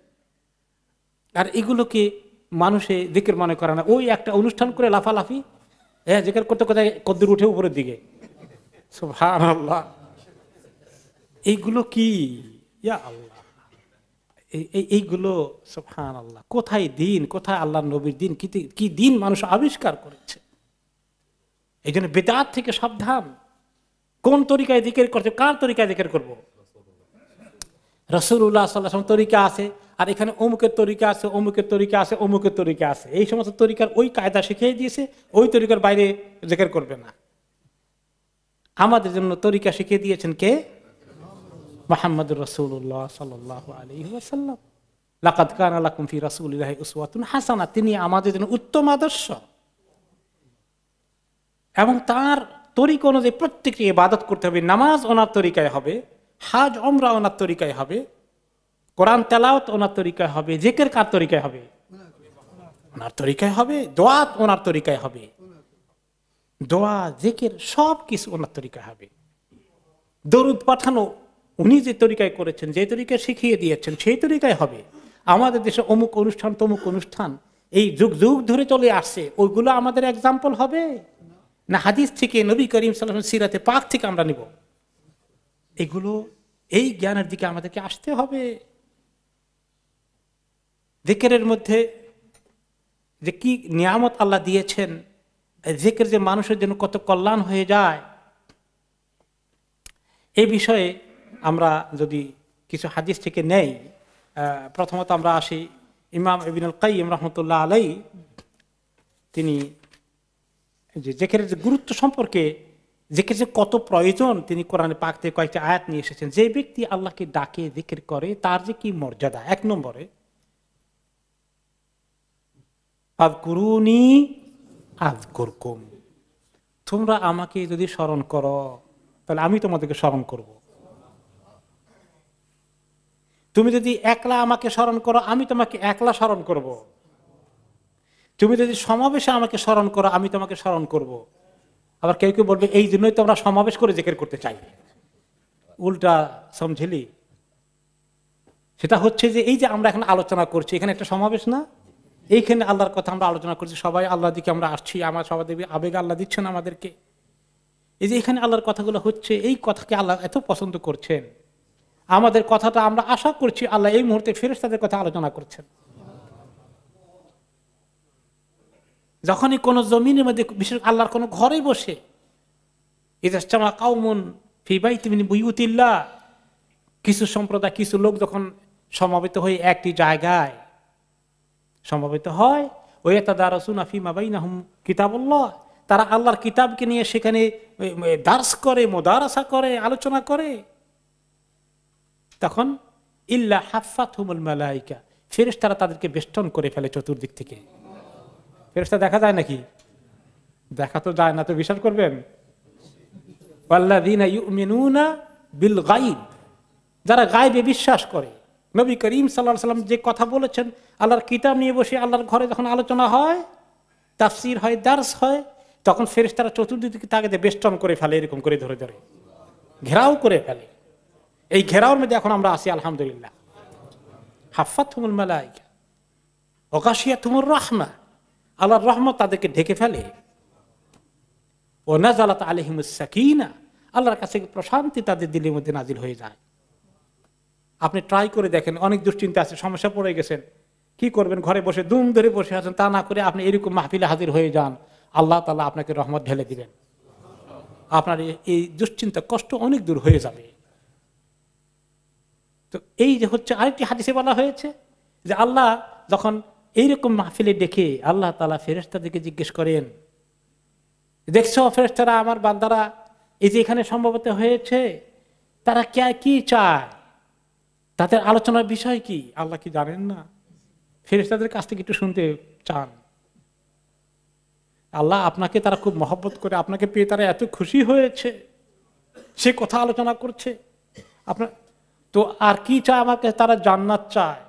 আর এগুলোকে মানুষে জিকির মনে করে না, ওই একটা অনুষ্ঠান করে লাফালাফি, হ্যাঁ জিকির করতে কোথায় কদ্দুর উঠে উপরের দিকে, সুবহানাল্লাহ। এইগুলো কি, ইয়া আল্লাহ, এইগুলো সুবহানাল্লাহ, কোথায় দিন, কোথায় আল্লাহ নবীর দিন, কি দিন মানুষ আবিষ্কার করেছে। এই জন্য বিদআত থেকে সাবধান। কোন তরিকায় জিকির করছে, কার তরিকায় জিকির করবো? রাসূলুল্লাহ সাল্লাল্লাহু আলাইহি ওয়াসাল্লাম তরিকা আছে, আর এখানে অমুকের তরিকা আছে, অমুকের তরিকা আছে, অমুকের তরিকা আছে, এই সমস্ত তরিকার ওই কায়দা শিখিয়ে দিয়েছে, ওই তরিকার বাইরে জিকির করবে না। আমাদের জন্য তরিকা শিখিয়ে দিয়েছেন কে? মুহাম্মদুর রাসূলুল্লাহ সাল্লাল্লাহু আলাইহি ওয়াসাল্লাম। লাকাদ কানা লাকুম ফি রাসূলিল্লাহি উসওয়াতুন হাসানাহ, তিনি আমাদের জন্য উত্তম আদর্শ। এবং তার তরিকা অনুযায়ী প্রত্যেকটি ইবাদত করতে হবে। নামাজ ওনার তরিকায় হবে, হাজ ওমরা ওনার তরিকায় হবে, কোরআন তেলাওয়াত ওনার তরিকায় হবে, জিকির কার তরিকায় হবে? ওনার তরিকায় হবে, দোয়া ওনার তরিকায় হবে, দোয়া জিকির সব কিছু ওনার তরিকায় হবে। দরুদ পাঠানো উনি যে তরিকায় করেছেন, যে তরিকায় শিখিয়ে দিয়েছেন, সেই তরিকায় হবে। আমাদের দেশে অমুক অনুষ্ঠান তমুক অনুষ্ঠান এই যুগ যুগ ধরে চলে আসছে, ওইগুলো আমাদের এক্সাম্পল হবে না হাদিস থেকে, নবী করিম সাল্লাল্লাহু আলাইহি ওয়াসাল্লাম সিরাতে পাক থেকে আমরা নিব? এগুলো, এই জ্ঞানের দিকে আমাদেরকে আসতে হবে। জিকিরের মধ্যে যে কি নিয়ামত আল্লাহ দিয়েছেন, জিকির যে মানুষের জন্য কত কল্যাণ হয়ে যায়, এই বিষয়ে আমরা যদি কিছু হাদিস থেকে নেই। প্রথমত আমরা আসি ইমাম ইবনুল কাইয়িম রাহমাতুল্লাহ আলাইহি, তিনি যে জিকিরের যে গুরুত্ব সম্পর্কে, জিকির যে কত প্রয়োজন, তিনি কোরআনে পাক থেকে কয়েকটি আয়াত নিয়ে এসেছেন। যে ব্যক্তি আল্লাহকে ডাকে জিকির করে তার যে কি মর্যাদা। এক নম্বরে আযকুরুনি আযকুরকুম, তোমরা আমাকে যদি স্মরণ করো তাহলে আমি তোমাদেরকে স্মরণ করব। তুমি যদি একলা আমাকে স্মরণ করো আমি তোমাকে একলা স্মরণ করব। তুমি যদি সমাবেশে আমাকে স্মরণ করো আমি তোমাকে স্মরণ করব। আবার কেউ কেউ বলবে এই জন্যই তো আমরা সমাবেশ করে জিকির করতে চাই। উল্টা সমঝিলি, সেটা হচ্ছে যে এই যে আমরা এখন আলোচনা করছি, এখানে একটা সমাবেশ না, এইখানে আল্লাহর কথা আমরা আলোচনা করছি, সবাই আল্লাহর দিকে আমরা আসছি, আমার সবাই আবেগ আল্লাহ দিচ্ছেন আমাদেরকে। এই যে এখানে আল্লাহর কথাগুলো হচ্ছে, এই কথাকে আল্লাহ এত পছন্দ করছেন, আমাদের কথাটা আমরা আশা করছি আল্লাহ এই মুহূর্তে ফেরেশতাদের কথা আলোচনা করছেন। যখনই কোন জমিনের মধ্যে, বিশেষ আল্লাহর কোন ঘরে বসে, ইযাজতামা কাওমুন ফি বাইতিন মিন বুয়ুতিল্লাহ, কিছু সম্প্রদায়, কিছু লোক যখন সমবেত হয়ে একটি জায়গায় সমবেত হয়, ওয়াতাদারাসুনা ফিমা বাইনাহুম কিতাবুল্লাহ, তারা আল্লাহর কিতাবকে নিয়ে সেখানে দার্স করে, মুদারাসা করে, আলোচনা করে, তখন ইল্লা হাফাতহুমুল মালায়েকা, ফেরেশতারা তাদেরকে বেষ্টন করে ফেলে চতুর্দিক থেকে। ফেরেশতা দেখা যায় নাকি? দেখা তো যায় না, তো বিশ্বাস করবেন? ওয়াল্লাযীনা ইউমিনুনা বিল গায়ব, যারা গায়বে বিশ্বাস করে। নবী করিম সাল্লাল্লাহু আলাইহি ওয়াসাল্লাম যে কথা বলেছেন, আল্লাহর কিতাব নিয়ে বসে আল্লাহর ঘরে যখন আলোচনা হয়, তাফসীর হয়, দার্স হয়, তখন ফেরেশতারা চতুর্দিক থেকে তাকে বেষ্টন করে ফেলে, এরকম করে ধরে ধরে ঘেরাও করে ফেলে। এই ঘেরাওর মধ্যে এখন আমরা আছি আলহামদুলিল্লাহ। হাফাতহুমুল মালায়েকা ওয়া গাশিয়াতুহুমুর রাহমা, আল্লাহর রহমত তাদেরকে ঢেকে ফেলে। ও নাযালাত আলাইহিমুস সাকিনা, আল্লাহর কাছে প্রশান্তি তাদের দিলের মধ্যে নাজিল হয়ে যায়। আপনি ট্রাই করে দেখেন, অনেক দুশ্চিন্তা আছে, সমস্যা পড়ে গেছেন, কি করবেন? ঘরে বসে দুম ধরে বসে আছেন, তা না করে আপনি এরকম মাহফিলে হাজির হয়ে যান, আল্লাহ তাআলা আপনাকে রহমত ঢেলে দিবেন। আপনার এই দুশ্চিন্তা কষ্ট অনেক দূর হয়ে যাবে। তো এই যে হচ্ছে আরেকটি হাদিসে বলা হয়েছে যে আল্লাহ যখন এইরকম মাহফিলে ডেকে আল্লাহ তাআলা ফেরেশতাদেরকে জিজ্ঞেস করেন, দেখছো ফেরেশতারা আমার বান্দারা এই যে এখানে সম্ভবত হয়েছে, তারা কে কি চায়, তাদের আলোচনার বিষয় কি? আল্লাহ কি জানেন না? ফেরেশতাদের কাছ থেকে একটু শুনতে চান। আল্লাহ আপনাকে তারা খুব মহব্বত করে, আপনাকে পেয়ে তারা এত খুশি হয়েছে, সে কথা আলোচনা করছে আপনার। তো আর কি চায় আমাকে? তারা জান্নাত চায়।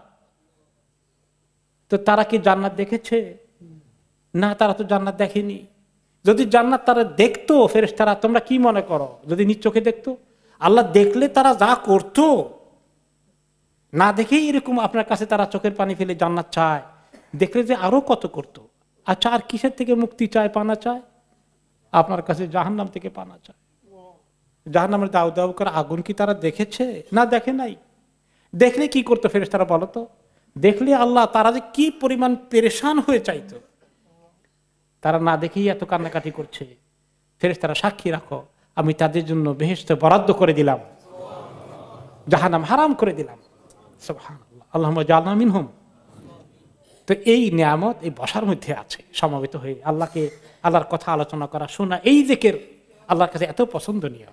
তো তারা কি জান্নাত দেখেছে? না, তারা তো জান্নাত দেখেনি। যদি জান্নাত তারা দেখতো ফেরেশতারা, তোমরা কি মনে করো যদি নিজ চোখে দেখতো? আল্লাহ দেখলে তারা যা করতো, না দেখেই এরকম আপনার কাছে তারা চোখের পানি ফেলে জান্নাত চায়, দেখলে যে আরো কত করতো। আচ্ছা, আর কিসের থেকে মুক্তি চায়, পানা চায়? আপনার কাছে জাহান্নাম থেকে পানা চায়। জাহান্নামের দাউ দাউ করে আগুন কি তারা দেখেছে? না, দেখে নাই। দেখলে কি করতো ফেরেশতারা বলো তো? দেখলে আল্লাহ তারা যে কি পরিমাণ পেরেশান হয়ে চাইতো, তারা না দেখেই এত কান্নাকাটি করছে। ফেরেশতারা সাক্ষী রাখো, আমি তাদের জন্য বেহেশত বরাদ্দ করে দিলাম, জাহান্নাম হারাম করে দিলাম। সুবহানাল্লাহ, আল্লাহুম্মা জাআলনা মিনহুম। তো এই নিয়ামত এই বসার মধ্যে আছে, সমবেত হয়ে আল্লাহকে, আল্লাহর কথা আলোচনা করা, শোনা, এই জিকির আল্লাহর কাছে এত পছন্দনীয়।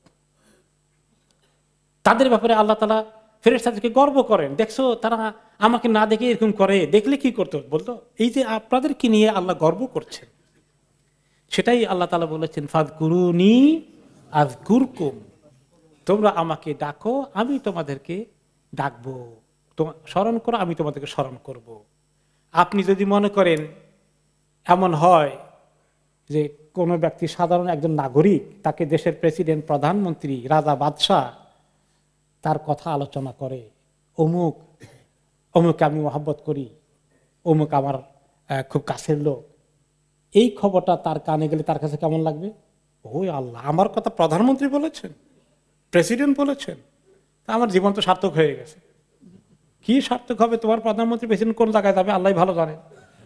তাদের ব্যাপারে আল্লাহ তাআলা ফেরেশতাদেরকে গর্ব করেন, দেখছো তারা আমাকে না দেখে এরকম করে, দেখলে কি করতো বলতো? এই যে আপনাদেরকে নিয়ে আল্লাহ গর্ব করছেন, সেটাই আল্লাহ তাআলা বলেছেন, ফাযকুরুনি আযকুরকুম, তোমরা আমাকে ডাকো, আমি তোমাদেরকে ডাকবো, তোমার স্মরণ করো, আমি তোমাদেরকে স্মরণ করব। আপনি যদি মনে করেন এমন হয় যে কোনো ব্যক্তি, সাধারণ একজন নাগরিক, তাকে দেশের প্রেসিডেন্ট, প্রধানমন্ত্রী, রাজা, বাদশাহ তার কথা আলোচনা করে, অমুক অমুক আমি মহব্বত করি, অমুক আমার খুব কাছের লোক, এই খবরটা তার কানে গেলে তার কাছে কেমন লাগবে? ওই আল্লাহ, আমার কথা প্রধানমন্ত্রী বলেছেন, প্রেসিডেন্ট বলেছেন, তা আমার জীবন তো সার্থক হয়ে গেছে। কি সার্থক হবে? তোমার প্রধানমন্ত্রী প্রেসিডেন্ট কোন জায়গায় যাবে আল্লাহ ভালো জানেন।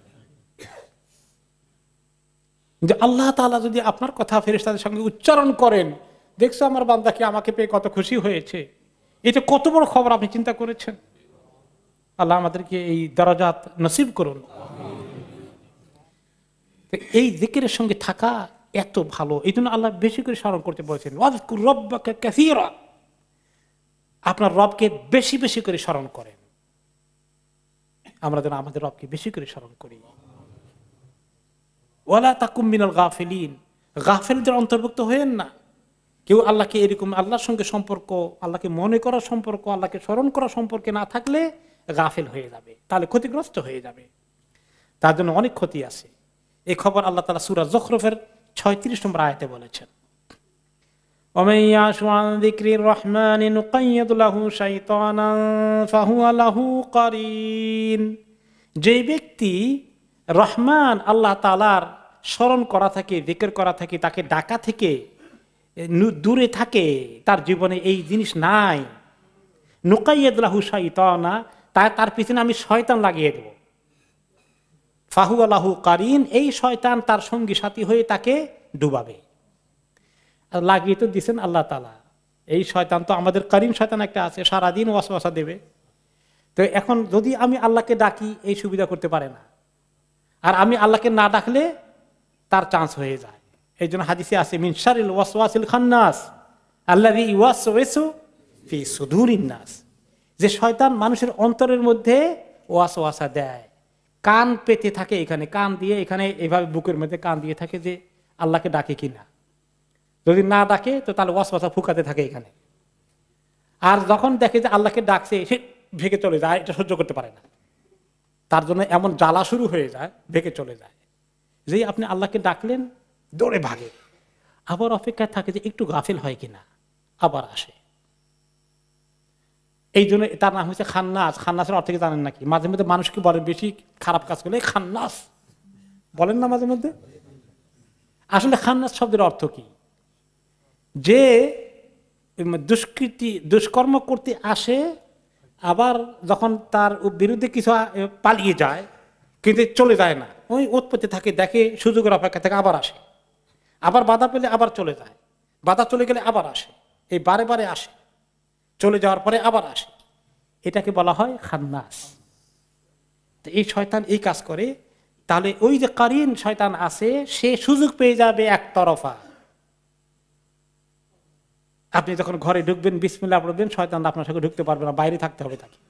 যে আল্লাহ তাআলা যদি আপনার কথা ফেরেশতাদের সঙ্গে উচ্চারণ করেন, দেখছো আমার বান্দাকে আমাকে পেয়ে কত খুশি হয়েছে, এটা কত বড় খবর আপনি চিন্তা করেছেন। আল্লাহ আমাদেরকে এই দরজাত নসিব করুন। এই জিকিরের সঙ্গে থাকা এত ভালো, এই জন্য আল্লাহ বেশি করে স্মরণ করতে বলেছেন, ওয়াযকুর রাব্বাকা কাসীরা, আপনার রবকে বেশি বেশি করে স্মরণ করেন। আমরা যেন আমাদের রবকে বেশি করে স্মরণ করি। ওয়ালা তাকুম মিনাল গাফিলিন, গাফেলদের অন্তর্ভুক্ত হয়েন না। কেউ আল্লাহকে এরকম আল্লাহর সঙ্গে সম্পর্ক, আল্লাহকে মনে করার সম্পর্ক, আল্লাহকে স্মরণ করার সম্পর্কে না থাকলে গাফেল হয়ে যাবে, তাহলে ক্ষতিগ্রস্ত হয়ে যাবে। তার জন্য অনেক ক্ষতি আছে। এই খবর আল্লাহ তাআলা সূরা যুখরুফের ছয়ত্রিশ নম্বর আয়াতে বলেছেন, ওমান ইয়াশু আন যিকরির রহমানি নুকাইয়িদ লাহু শাইতানান ফাহুয়া লাহু কারিন। যে ব্যক্তি রহমান আল্লাহ তাআলার স্মরণ করা থাকে, জিকির করা থাকে, তাকে ডাকা থেকে দূরে থাকে, তার জীবনে এই জিনিস নাই, নুকাইয়িদ লাহু শাইতানা, তাই তার পিছনে আমি শয়তান লাগিয়ে দেব। ফাহুয়া লাহু কারিন, এই শয়তান তার সঙ্গী সাথী হয়ে তাকে ডুবাবে। আর লাগিয়ে তো দিচ্ছেন আল্লাহ তাআলা। এই শয়তান তো আমাদের কারিন শয়তান একটা আছে, সারাদিন ওয়াসওয়াসা দেবে। তো এখন যদি আমি আল্লাহকে ডাকি, এই সুবিধা করতে পারে না, আর আমি আল্লাহকে না ডাকলে তার চান্স হয়ে যায়। এই জন্য হাদিসে আছে, মিন শারিল ওয়াসওয়াসিল খান্নাস আল্লাযী ইউওয়াসওয়িসু ফি সুদুরিন নাস, যে শয়তান মানুষের অন্তরের মধ্যে ওয়াসওয়াসা দেয়, কান পেতে থাকে, এখানে কান দিয়ে এখানে এভাবে বুকের মধ্যে কান দিয়ে থাকে যে আল্লাহকে ডাকে কিনা। যদি না ডাকে তো তাহলে ওয়াসওয়াসা ফুকাতে থাকে এখানে। আর যখন দেখে যে আল্লাহকে ডাকছে সে ভেগে চলে যায়, এটা সহ্য করতে পারে না, তার জন্য এমন জ্বালা শুরু হয়ে যায়, ভেগে চলে যায়। যেই আপনি আল্লাহকে ডাকলেন দৌড়ে ভাগে, আবার অপেক্ষায় থাকে যে একটু গাফিল হয় কিনা, আবার আসে। এই জন্য তার নাম হচ্ছে খান্নাস। খান্নাসের অর্থ কি জানেন নাকি? মাঝে মধ্যে মানুষকে বলেন বেশি খারাপ কাজ করলে খান্নাস বলেন না মাঝে মধ্যে। আসলে খান্নাস শব্দের অর্থ কি? যে দুষ্কৃতি দুষ্কর্ম করতে আসে, আবার যখন তার বিরুদ্ধে কিছু পালিয়ে যায় কিন্তু চলে যায় না, ওই উৎপত্তি থাকে, দেখে সুযোগের অপেক্ষা থেকে আবার আসে, আবার বাধা পেলে আবার চলে যায়, বাধা চলে গেলে আবার আসে, এই বারে বারে আসে, চলে যাওয়ার পরে আবার আসে, এটাকে বলা হয় খান্নাস। তো এই শয়তান এই কাজ করে। তাহলে ওই যে কারিন শয়তান আছে, সে সুযোগ পেয়ে যাবে একতরফা। আপনি যখন ঘরে ঢুকবেন বিসমিল্লাহ পড়বেন, শয়তান আপনার সঙ্গে ঢুকতে পারবে না, বাইরে থাকতে হবে তাকে।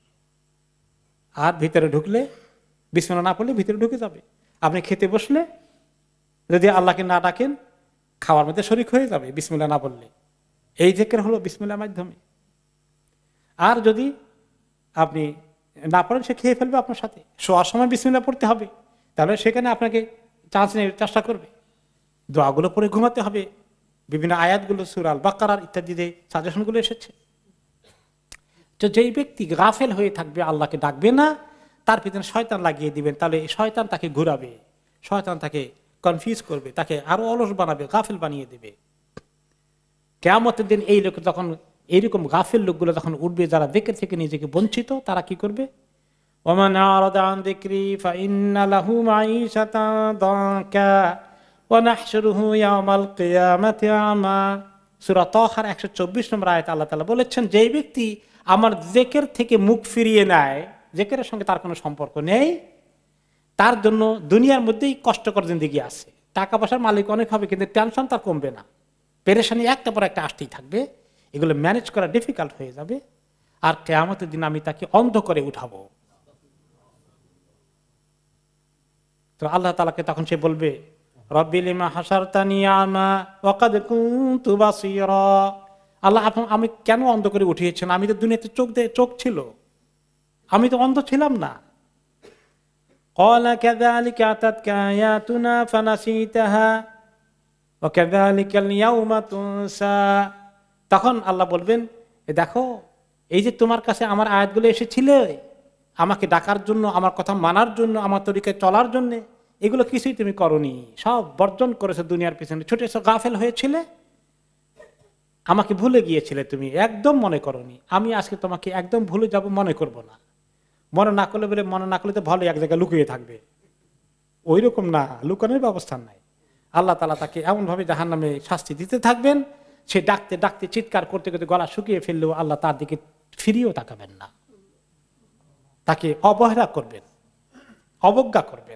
আর ভিতরে ঢুকলে বিসমিল্লাহ না পড়লে ভিতরে ঢুকে যাবে। আপনি খেতে বসলে যদি আল্লাহকে না ডাকেন খাওয়ার মধ্যে শরিক হয়ে যাবে বিসমিল্লাহ না বললে। এই জিকির হলো বিসমিল্লাহর মাধ্যমে। আর যদি আপনি না পড়েন সে খেয়ে ফেলবে আপনার সাথে। শোয়ার সময় বিসমিল্লাহ পড়তে হবে, তাহলে সেখানে আপনাকে চান্স নেওয়ার চেষ্টা করবে। দোয়াগুলো পড়ে ঘুমাতে হবে, বিভিন্ন আয়াতগুলো সূরা আল বাকারার ইত্যাদিতে সাজেশনগুলো এসেছে। তো যেই ব্যক্তি গাফেল হয়ে থাকবে, আল্লাহকে ডাকবে না, তার পিছনে শয়তান লাগিয়ে দিবেন, তাহলে শয়তান তাকে ঘুরাবে, শয়তান তাকে কনফিউজ করবে, তাকে আরো অলস বানাবে, গাফেল বানিয়ে দেবে। কিয়ামতের দিন এই লোক যখন এইরকম গাফেল লোকগুলো যখন উঠবে, যারা যিকির থেকে নিজেকে বঞ্চিত, তারা কি করবে? ওমান আরাদা আন যিকরি ফাইন্না লাহু মাঈশাতান দানকা ওয়া নাহশুরুহু ইয়াওমাল কিয়ামাতি আমা। সূরা তাহার একশো চব্বিশ নম্বর আয়াতে আল্লাহ তাআলা বলেছেন, যেই ব্যক্তি আমার যিকির থেকে মুখ ফিরিয়ে নেয়, যিকিরের সঙ্গে তার কোনো সম্পর্ক নেই, তার জন্য দুনিয়ার মধ্যেই কষ্টকর জিন্দেগি আছে। টাকা পয়সার মালিক অনেক হবে, কিন্তু টেনশন তার কমবে না, পেরেশানি একটা পর একটা আসতেই থাকবে, এগুলো ম্যানেজ করা ডিফিকাল্ট হয়ে যাবে। আর কিয়ামতের দিন আমি তাকে অন্ধ করে উঠাবো। তো আল্লাহ তাআলাকে তখন সে বলবে, রব্বি লিমা হাসারতানি আমা ওয়া কাদ কুনতু বাসীরা। আল্লাহ, আপনি আমি কেন অন্ধ করে উঠিয়েছেন? আমি তো দুনিয়াতে চোখ দিয়ে চোখ ছিল, আমি তো অন্ধ ছিলাম না। ক্বালা কাযালিকা আতাতকা আয়াতুনা ফানাসিতাহা ওয়া কাযালিকাল ইয়াওমা তুনসা। তখন আল্লাহ বলবেন, এ দেখো, এই যে তোমার কাছে আমার আয়াতগুলো এসেছিল আমাকে ডাকার জন্য, আমার কথা মানার জন্য, আমার তরিকায় চলার জন্য, এগুলো কিছুই তুমি করনি, সব বর্জন করেছো, দুনিয়ার পিছনে ছুটেছো, গাফেল হয়েছিলে, আমাকে ভুলে গিয়েছিলে, তুমি একদম মনে করনি। আমি আজকে তোমাকে একদম ভুলে যাব, মনে করব না। মনে না করলে বলে মনে না করলে তো ভালো এক জায়গায় লুকিয়ে থাকবে, ওই রকম না, লুকানোর ব্যবস্থা নাই। আল্লাহ তাআলা তাকে এমন ভাবে জাহান্নামে শাস্তি দিতে থাকবেন, সে ডাকতে ডাকতে চিৎকার করতে করতে গলা শুকিয়ে ফেললেও আল্লাহ তার দিকে ফিরিয়েও তাকাবেন না, তাকে অবহেলা করবেন, অবজ্ঞা করবেন।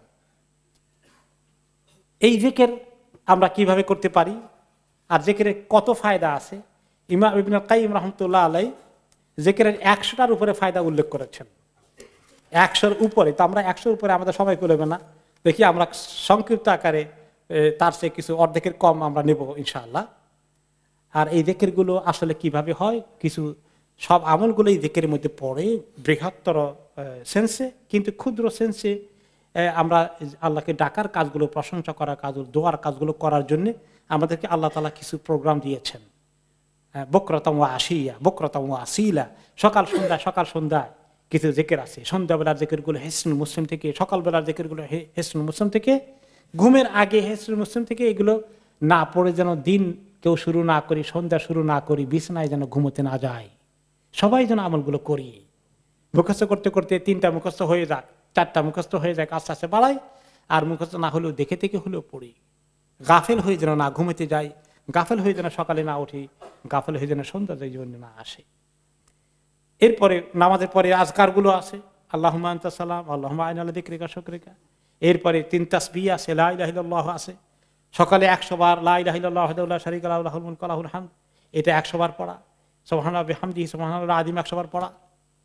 এই যিকির আমরা কিভাবে করতে পারি, আর যিকিরের কত ফায়দা আছে? ইমাম ইবনে কাইয়িম রাহমাতুল্লাহ আলাইহি যিকিরের একশোটার উপরে ফায়দা উল্লেখ করেছেন, একশোর উপরে। তো আমরা একশোর উপরে আমাদের সবাই করবে না, দেখি আমরা সংক্ষিপ্ত আকারে তার চেয়ে কিছু অর্ধেকের কম আমরা নেব ইনশাআল্লাহ। আর এই যিকিরগুলো আসলে কিভাবে হয়, কিছু সব আমলগুলো এই যিকিরের মধ্যে পড়ে বৃহত্তর সেন্সে, কিন্তু ক্ষুদ্র সেন্সে আমরা আল্লাহকে ডাকার কাজগুলো, প্রশংসা করার কাজগুলো, দোয়ার কাজগুলো করার জন্য আমাদেরকে আল্লাহ তাআলা কিছু প্রোগ্রাম দিয়েছেন। বকরাতাম ওয়া আশিয়া, বকরাতাম ওয়া আসিলা, সকাল সন্ধ্যা সকাল সন্ধ্যায় কিছু যিকির আছে। সন্ধ্যাবেলার যিকিরগুলো হিসনুল মুসলিম থেকে, সকালবেলার যিকিরগুলো হিসনুল মুসলিম থেকে, ঘুমের আগে হিসনুল মুসলিম থেকে। এগুলো না পড়ে যেন দিন কেউ শুরু না করি, সন্ধ্যা শুরু না করি, বিছানায় যেন ঘুমোতে না যায়, সবাই যেন আমলগুলো করি। মুখস্থ করতে করতে তিনটা মুখস্থ হয়ে যাক, চারটা মুখস্থ হয়ে যাক, আস্তে আস্তে বাড়াই। আর মুখস্থ না হলেও দেখে দেখে হলেও পড়ি। গাফেল হয়ে যেন না ঘুমোতে যাই, গাফেল হয়ে যেন সকালে না উঠি, গাফেল হয়ে যেন সন্ধ্যা জীবনে না আসে। এরপরে নামাজের পরে আজকারগুলো আছে, আল্লাহুম্মা আনতা সালাম আল্লাহুম্মা আইনা আলা যিকরিকা শুকরিকা। এরপরে তিন তাসবিহ আছে, লা ইলাহা ইল্লাল্লাহ আছে। সকালে একশো বার লা ইলাহা ইল্লাল্লাহ ওয়াহদাহু লা শারীকা লাহু লাহুল মুলকু ওয়া লাহুল হামদ, এটা একশো বার পড়া। সুবহানাল্লাহি ওয়া বিহামদিহি সুবহানাল্লাহিল আযীম একশো বার পড়া।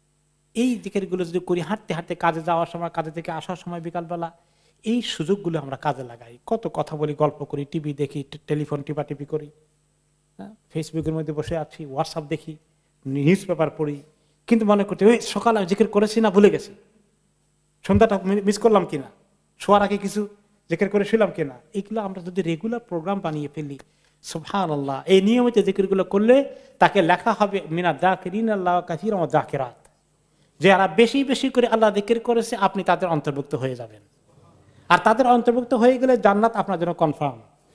এই জিকিরগুলো যদি করি, হাঁটতে হাঁটতে কাজে যাওয়ার সময়, কাজে থেকে আসার সময় বিকালবেলা, এই সুযোগগুলো আমরা কাজে লাগাই। কত কথা বলি, গল্প করি, টিভি দেখি, টেলিফোন টিপাটিপি করি, ফেসবুকের মধ্যে বসে আছি, হোয়াটসঅ্যাপ দেখি, নিউজ পেপার পড়ি, কিন্তু মনে করতে ওই সকালে জিকির করেছি না, ভুলে গেছি, সন্ধ্যাটা মিস করলাম কিনা, শোয়ার আগে কিছু জিকির করে শুলাম কিনা। এগুলো আমরা যদি রেগুলার প্রোগ্রাম বানিয়ে ফেলি, সুবহানাল্লাহ, এই নিয়মিত জিকিরগুলো করলে তাকে লেখা হবে মিনাদ যাকিরিন আল্লাহ কাসীরান ওয়া যাকিরাত, যে যারা বেশি বেশি করে আল্লাহ জিকির করেছে আপনি তাদের অন্তর্ভুক্ত হয়ে যাবেন। আর তাদের অন্তর্ভুক্ত হয়ে গেলে জান্নাত আপনার জন্য কনফার্ম।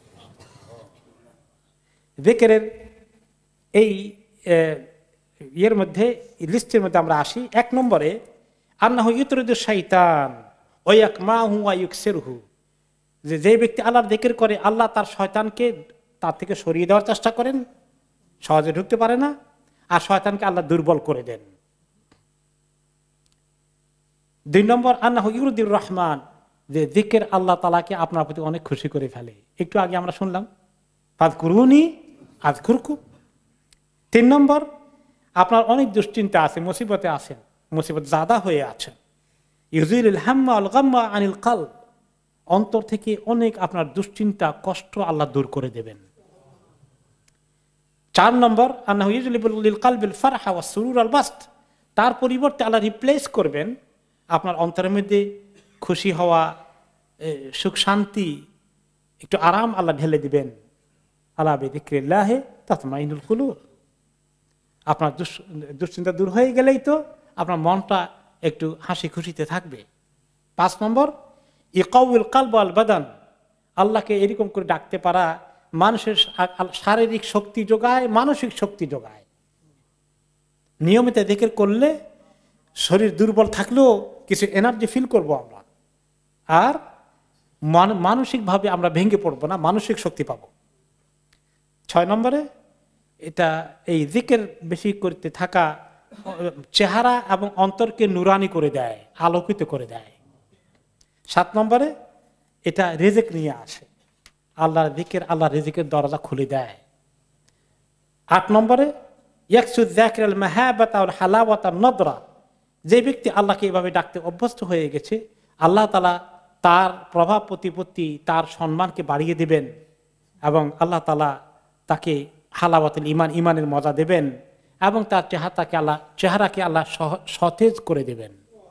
জিকিরের এই ইয়ের মধ্যে, লিস্টের মধ্যে আমরা আসি। এক নম্বরে আন্নাহু ইউতরিদু শাইতান ওয়া ইয়াকমাহু ওয়া ইউকসিরহু, যে যে ব্যক্তি আল্লাহর জিকির করে আল্লাহ তার শয়তানকে তার থেকে সরিয়ে দেওয়ার চেষ্টা করেন, সহজে ঢুকতে পারে না, আর শয়তানকে আল্লাহ দুর্বল করে দেন। দুই নম্বর আন্নাহু ইউরদির রহমান, যে জিকির আল্লাহ তাআলাকে আপনার প্রতি অনেক খুশি করে ফেলে। একটু আগে আমরা শুনলাম ফাযকুরুনি আযকুরকুম। তিন নম্বর, আপনার অনেক দুশ্চিন্তা আছে, মুসিবতে আছেন, মুসিবত জাদা হয়ে আছেন, ইউজিলুল হাম্মা ওয়াল গাম্মা আনিল কলব, অন্তর থেকে অনেক আপনার দুশ্চিন্তা কষ্ট আল্লাহ দূর করে দেবেন। চার নম্বর আন্নাহু ইউজলিবুল লিল কলবিল ফারহা ওয়াস সুরুর আল বাসত, তার পরিবর্তে আল্লাহ রিপ্লেস করবেন আপনার অন্তরের মধ্যে খুশি হওয়া, সুখ শান্তি, একটু আরাম আল্লাহ ঢেলে দিবেন। আলা বিযিকরিল্লাহি তাতমাইনুল কুলুব, আপনার দুশ্চিন্তা দূর হয়ে গেলেই তো আপনার মনটা একটু হাসি খুশিতে থাকবে। পাঁচ নম্বর ইকাউল কলব ওয়াল বাদান, আল্লাহকে এরকম করে ডাকতে পারা মানুষের শারীরিক শক্তি যোগায়, মানসিক শক্তি যোগায়। নিয়মিত জিকির করলে শরীর দুর্বল থাকলেও কিছু এনার্জি ফিল করব আমরা, আর মানসিকভাবে আমরা ভেঙে পড়বো না, মানসিক শক্তি পাবো। ছয় নম্বরে এটা এই জিকির বেশি করতে থাকা চেহারা এবং অন্তরকে নুরানি করে দেয়, আলোকিত করে দেয়। সাত নম্বরে এটা রিজিক নিয়ে আসে, আল্লাহর জিকির আল্লাহ রিজিকের দরজা খুলে দেয়। আট নম্বরে ইয়াকসুদ যাকিরাল মাহাবাতা ওয়াল হালাওয়াতা নদরা, যে ব্যক্তি আল্লাহকে এভাবে ডাকতে অভ্যস্ত হয়ে গেছে আল্লাহ তাআলা তার প্রভাব প্রতিপত্তি, তার সম্মানকে বাড়িয়ে দিবেন, এবং আল্লাহ তাআলা তাকে হালাওয়াতুল ঈমান, ঈমানের মজা দেবেন, এবং তার চেহারাকে আল্লাহ চেহারাকে আল্লাহ সতেজ করে দেবেন।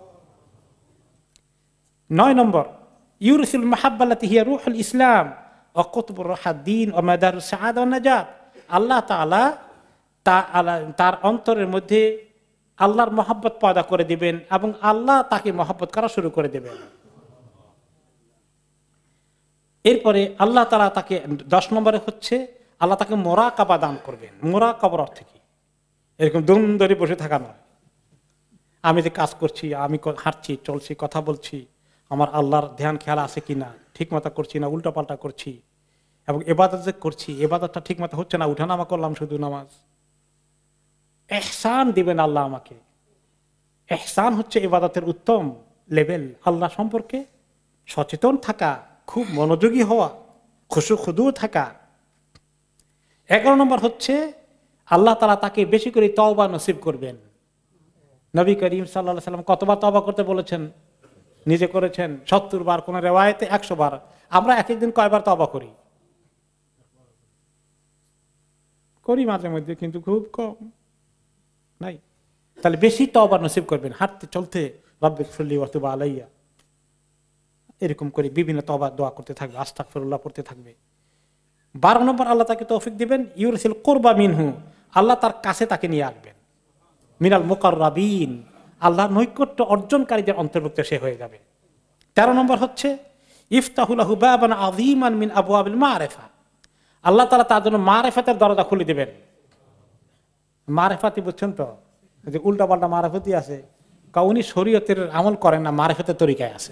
নয় নম্বর ইউরসিল মাহাব্বাল্লাতি হিয়া রূহুল ইসলাম ওয়া কুতুবুর রাহাদ্দিন ওয়া মাদারুস সাআদা ওয়ান নাজাত, আল্লাহ তাআলা তার অন্তরের মধ্যে আল্লাহর মহব্বত পয়দা করে দিবেন, এবং আল্লাহ তাকে মহব্বত করা শুরু করে দেবেন। এরপরে আল্লাহ তাআলা তাকে, দশ নম্বরে হচ্ছে আল্লাহ তাকে মুরাকাবা দান করবেন। মুরাকাবার অর্থ কি? এরকম দম ধরে বসে থাকা নয়। আমি যে কাজ করছি, আমি হাঁটছি, চলছি, কথা বলছি, আমার আল্লাহর ধ্যান খেয়াল আছে কিনা, ঠিক মতো করছি না উল্টা পাল্টা করছি, এবং ইবাদত যে করছি ইবাদতটা ঠিক মতো হচ্ছে না, উঠানামা করলাম শুধু নামাজ। ইহসান দিবেন আল্লাহ আমাকে। ইহসান হচ্ছে ইবাদতের উত্তম লেভেল, আল্লাহ সম্পর্কে সচেতন থাকা, খুব মনোযোগী হওয়া, খুশু খুদু থাকা। এগারো নম্বর হচ্ছে আল্লাহ তাআলা তাকে বেশি করে তওবা নসিব করবেন। নবী করিম সাল্লাল্লাহু আলাইহি সাল্লাম কতবার তওবা করতে বলেছেন? নিজে করেছেন সত্তর বার, কোন রিওয়ায়াতে একশো বার। আমরা এক একদিন কয়বার তওবা করি? করি মাঝে মধ্যে, কিন্তু খুব কম, নাই। তাহলে বেশি তওবা নসিব করবেন। হাঁটতে চলতে রব্বিগফিরলি ওয়া তুব আলাইয়া, এরকম করে বিভিন্ন তওবা দোয়া করতে থাকবে, আস্তাগফিরুল্লাহ পড়তে থাকবে। বারো নম্বর আল্লাহ তাকে তৌফিক দিবেন ইউরসিল কুরবা মিনহু, আল্লাহ তার কাছে তাকে নিয়ে আসবেন। মিনাল মুকাররাবিন, আল্লাহর নৈকট্য অর্জনকারীদের অন্তর্ভুক্ত সে হয়ে যাবে। তেরো নম্বর হচ্ছে ইফতাহু লাহু বাবান আযীমান মিন আবওয়াবিল মারিফা, আল্লাহ তাআলা তার জন্য মারিফাতের দরজা খুলে দিবেন। মারিফাতি বুঝছেন তো, যে উল্টা পাল্টা মারিফতি আছে, উনি শরীয়তের আমল করেন না, মারিফতের তরিকায় আছে।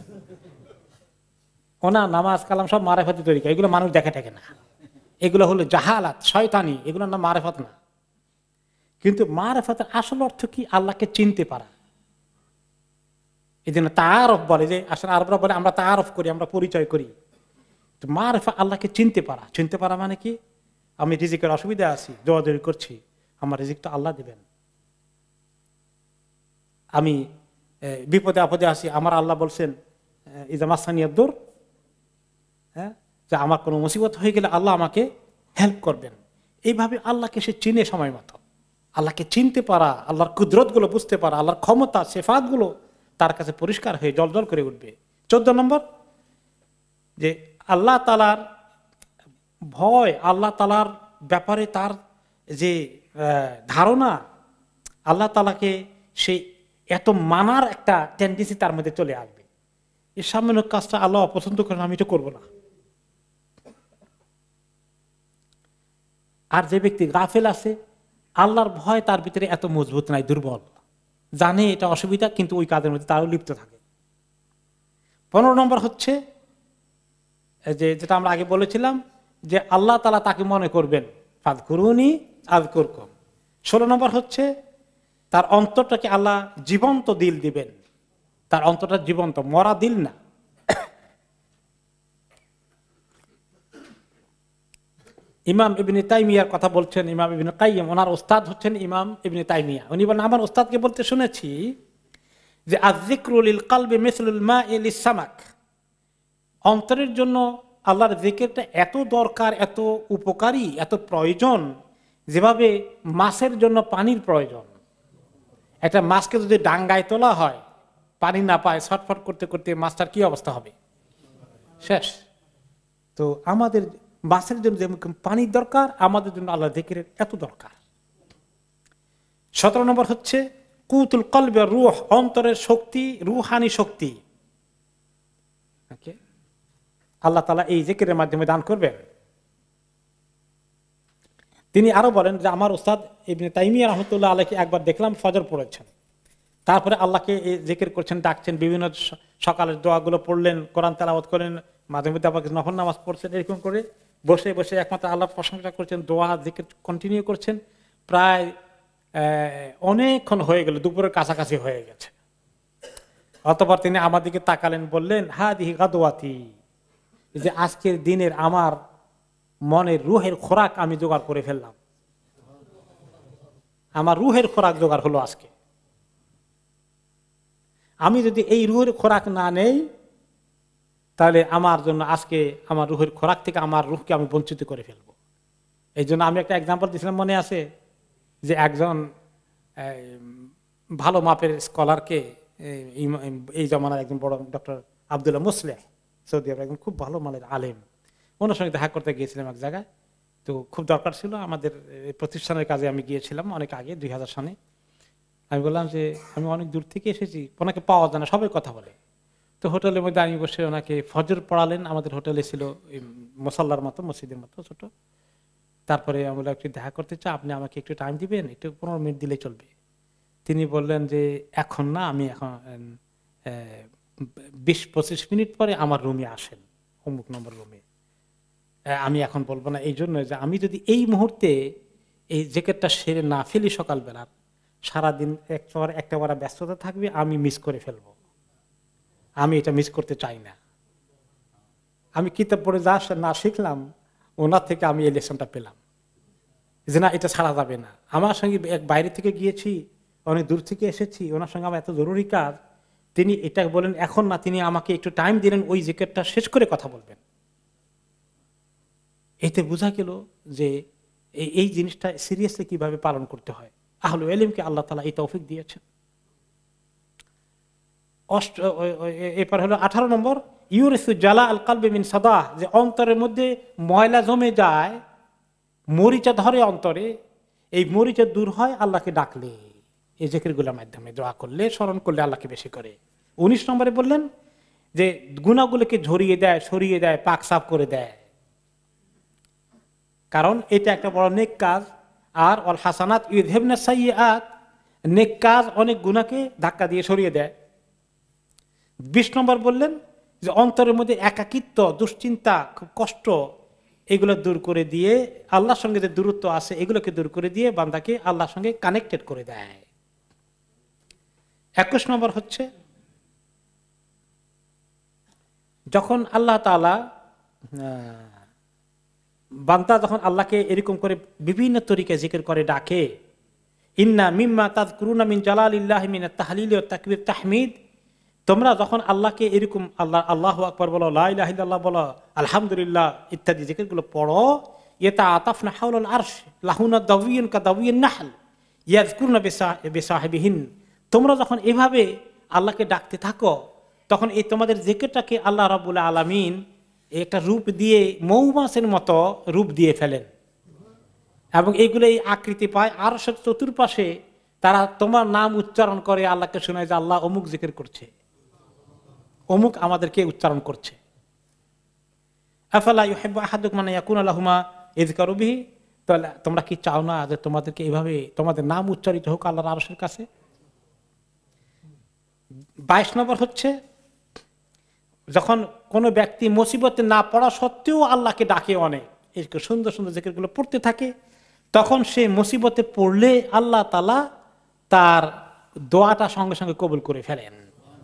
ওনা নামাজ কালাম সব মারিফতি তরিকা, এগুলো মানুষ দেখে থাকে না, এগুলো হলো জাহালাত, শয়তানি, এগুলো না মারিফত না। কিন্তু মারিফতের আসল অর্থ কি? আল্লাহকে চিনতে পারা। এই জন্য তাআরুফ বলে, যে আসলে আরবরা বলে আমরা তাআরুফ করি, আমরা পরিচয় করি। তো মারিফা আল্লাহকে চিনতে পারা। চিনতে পারা মানে কি? আমি রিজিকের অসুবিধা আছি, দৌড়াদৌড়ি করছি, আমার রিজিক তো আল্লাহ দিবেন। আমি বিপদে আপদে আসি, আমার আল্লাহ বলছেন ইজা মাসানিয়াদ দুর, হ্যাঁ, যে আমার কোনো মুসিবত হয়ে গেলে আল্লাহ আমাকে হেল্প করবেন। এইভাবে আল্লাহকে সে চিনে সময় মতো, আল্লাহকে চিনতে পারা, আল্লাহর কুদরত গুলো বুঝতে পারা, আল্লাহর ক্ষমতা সেফাত গুলো তার কাছে পরিষ্কার হয়ে জলজল করে উঠবে। চোদ্দ নম্বর, যে আল্লাহ তালার ভয়, আল্লাহ তালার ব্যাপারে তার যে ধারণা, আল্লাহ তালাকে সে এত মানার একটা টেন্ডেন্সি তার মধ্যে চলে আসবে। এই সামান্য কাজটা আল্লাহ অপছন্দ করেন, আমি এটা করবো না। আর যে ব্যক্তি গাফেল আছে, আল্লাহর ভয় তার ভিতরে এত মজবুত নাই, দুর্বল, জানে এটা অসুবিধা, কিন্তু ওই কাজের মধ্যে তারও লিপ্ত থাকে। পনেরো নম্বর হচ্ছে যে যেটা আমরা আগে বলেছিলাম, যে আল্লাহ তাআলা তাকে মনে করবেন, ফাযকুরুনি আযকুরকুম। ষোলো নম্বর হচ্ছে তার অন্তরটাকে আল্লাহ জীবন্ত দিল দিবেন, তার অন্তরটা জীবন্ত, মরা দিল না। ইমাম ইবনে তাইমিয়ার কথা বলছেন ইমাম ইবনে কাইয়্যিম, ওনার ওস্তাদ হচ্ছেন ইমাম ইবনে তাইমিয়া। উনি বলেন, আমার ওস্তাদকে বলতে শুনেছি যে আয-যিকরু লিল কলবি মিসলুল মা'i লিস-সামাক, অন্তরের জন্য আল্লাহর জিকিরটা এত দরকার, এত উপকারী, এত প্রয়োজন, যেভাবে মাছের জন্য পানির প্রয়োজন। একটা মাছকে যদি ডাঙ্গায় তোলা হয়, পানি না পায়, ছটফট করতে করতে মাছটার কি অবস্থা হবে, শেষ। তো আমাদের মাছের জন্য যেমন পানির দরকার, আমাদের জন্য আল্লাহর জিকিরের এত দরকার। সতেরো নম্বর হচ্ছে কুতুল কলবে রূহ, অন্তরের শক্তি, রুহানি শক্তি আল্লাহ তাআলা এই জিকিরের মাধ্যমে দান করবেন। তিনি আরো বলেন যে আমার উস্তাদ ইবনে তাইমিয়া রাহমাতুল্লাহ আলাইহি একবার দেখলাম ফজর পড়েছেন, তারপরে আল্লাহকে জিকির করছেন, ডাকছেন, বিভিন্ন সকালের দোয়াগুলো পড়লেন, কোরআন তেলাওয়াত করেন, মাঝে মধ্যে আবার নফল নামাজ পড়ছেন, এরকম করে বসে বসে একমাত্র আল্লাহর প্রশংসা করছেন, দোয়া জিকির কন্টিনিউ করছেন। প্রায় অনেকক্ষণ হয়ে গেল, দুপুরের কাছাকাছি হয়ে গেছে। অতঃপর তিনি আমার দিকে তাকালেন, বললেন, হাদিহি গাদওয়াতি, যে আজকের দিনের আমার মনের রুহের খোরাক আমি জোগাড় করে ফেললাম, আমার রুহের খোরাক জোগাড় হলো আজকে। আমি যদি এই রুহের খোরাক না নেই, তাহলে আমার জন্য আজকে আমার রুহের খোরাক থেকে আমার রুহকে আমি বঞ্চিত করে ফেলবো। এই জন্য আমি একটা এক্সাম্পল দিয়েছিলাম, মনে আছে, যে একজন ভালো মাপের স্কলারকে, এই জমানার একজন বড় doctor Abdullah Musleh, Saudi Arab, একজন খুব ভালো মানের আলেম, ওনার সঙ্গে দেখা করতে গিয়েছিলাম এক জায়গায়। তো খুব দরকার ছিল, আমাদের প্রতিষ্ঠানের কাজে আমি গিয়েছিলাম অনেক আগে, দুই হাজার সনে। আমি বললাম যে আমি অনেক দূর থেকে এসেছি, ওনাকে পাওয়া যায় না, সবাই কথা বলে। তো হোটেলের মধ্যে আমি বসে ওনাকে ফজর পড়ালেন। আমাদের হোটেলে ছিল মুসাল্লার মতো, মসজিদের মতো ছোট। তারপরে আমি বললাম, একটু দেখা করতে চাই, আপনি আমাকে একটু টাইম দিবেন, একটু পনেরো মিনিট দিলে চলবে। তিনি বললেন যে এখন না, আমি এখন বিশ পঁচিশ মিনিট পরে আমার রুমে আসেন, অমুক নম্বর রুমে। আমি এখন বলবো না, এই জন্য যে আমি যদি এই মুহূর্তে এই জ্যাকেটটা সেরে না ফেলি সকালবেলার, সারাদিন একটা একটা বার ব্যস্ততা থাকবে, আমি মিস করে ফেলবো, আমি এটা মিস করতে চাই না। আমি কিতাব পড়ে যা না শিখলাম, ওনার থেকে আমি এই লেসনটা পেলাম যে না, এটা ছাড়া যাবে না। আমার সঙ্গে এক বাইরে থেকে গিয়েছি, অনেক দূর থেকে এসেছি, ওনার সঙ্গে আমার এত জরুরি কাজ, তিনি এটা বলেন এখন না, তিনি আমাকে একটু টাইম দিলেন, ওই জ্যাকেটটা শেষ করে কথা বলবেন। এতে বোঝা গেল যে এই জিনিসটা সিরিয়াসলি কিভাবে পালন করতে হয়। আহলুল ইলমকে আল্লাহ তাআলা এই তৌফিক দিয়েছেন। অষ্ট এরপর হলো আঠারো নম্বর, ইউরিসু জালা আল কলবি মিন সাদাহ, যে অন্তরের মধ্যে ময়লা জমে যায়, মরিচা ধরে অন্তরে, এই মরিচা দূর হয় আল্লাহকে ডাকলে, এই জিকিরগুলোর মাধ্যমে দোয়া করলে, স্মরণ করলে আল্লাহকে বেশি করে। উনিশ নম্বরে বললেন যে গুনাহগুলোকে ঝরিয়ে দেয়, সরিয়ে দেয়, পাক সাফ করে দেয়, কারণ এটা একটা বড় নেক কাজ। আর অল হাসানাত ইউযহিবনা সাইয়্যাত, নেক কাজ অনেক গুনাহকে ধাক্কা দিয়ে সরিয়ে দেয়। বিশ নম্বর বললেন যে অন্তরের মধ্যে একাকিত্ব, দুশ্চিন্তা, খুব কষ্ট, এগুলো দূর করে দিয়ে, আল্লাহর সঙ্গে যে দূরত্ব আছে এগুলোকে দূর করে দিয়ে বান্দাকে আল্লাহর সঙ্গে কানেক্টেড করে দেয়। একুশ নম্বর হচ্ছে যখন আল্লাহ তাআলা বান্দা যখন আল্লাহকে এরকম করে বিভিন্ন তরিকায় জিকির করে ডাকে, ইন্না মিম্মা তাযকুরুনা মিন জালালিল্লাহি মিনাত তাহলিল ওয়াত তাকবীর তাহমিদ, তোমরা যখন আল্লাহকে এরকম আল্লাহ আল্লাহু আকবার বলো, লা ইলাহা ইল্লাল্লাহ বলো, আলহামদুলিল্লাহ ইত্যাদি জিকিরগুলো পড়ো, ইয়াতাআতাফনা হাওলাল আরশ লাহুনা দাওয়িয়ুন কা দাওয়িয়িন নাহল ইয়াযকুরুনা বিসাহিবিহিন, তোমরা যখন এভাবে আল্লাহকে ডাকতে থাকো তখন এই তোমাদের জিকিরটাকে আল্লাহ রাব্বুল আলামিন একটা রূপ দিয়ে মৌমাছির মতো রূপ দিয়ে ফেলেন এবং এইগুলো এই আকৃতি পায়। আর চতুর্পাশে তারা তোমার নাম উচ্চারণ করে আল্লাহকে শোনায় যে আল্লাহ অমুক জিকির করছে, অমুক আমাদেরকে উচ্চারণ করছে। আফালা ইউহিব্বু আহাদুকুম আন ইয়াকুনা লাহুমা ইযকারু বিহি, তাহলে তোমরা কি চাও না যে তোমাদেরকে এইভাবে তোমাদের নাম উচ্চারিত হোক আল্লাহর আরশের কাছে? বাইশ নম্বর হচ্ছে, যখন কোনো ব্যক্তি মুসিবতে না পড়া সত্ত্বেও আল্লাহকে ডাকে, অনেক এই সুন্দর সুন্দর জিকিরগুলো পড়তে থাকে, তখন সে মুসিবতে পড়লে আল্লাহ তাআলা তার দোয়াটা সঙ্গে সঙ্গে কবুল করে ফেলেন।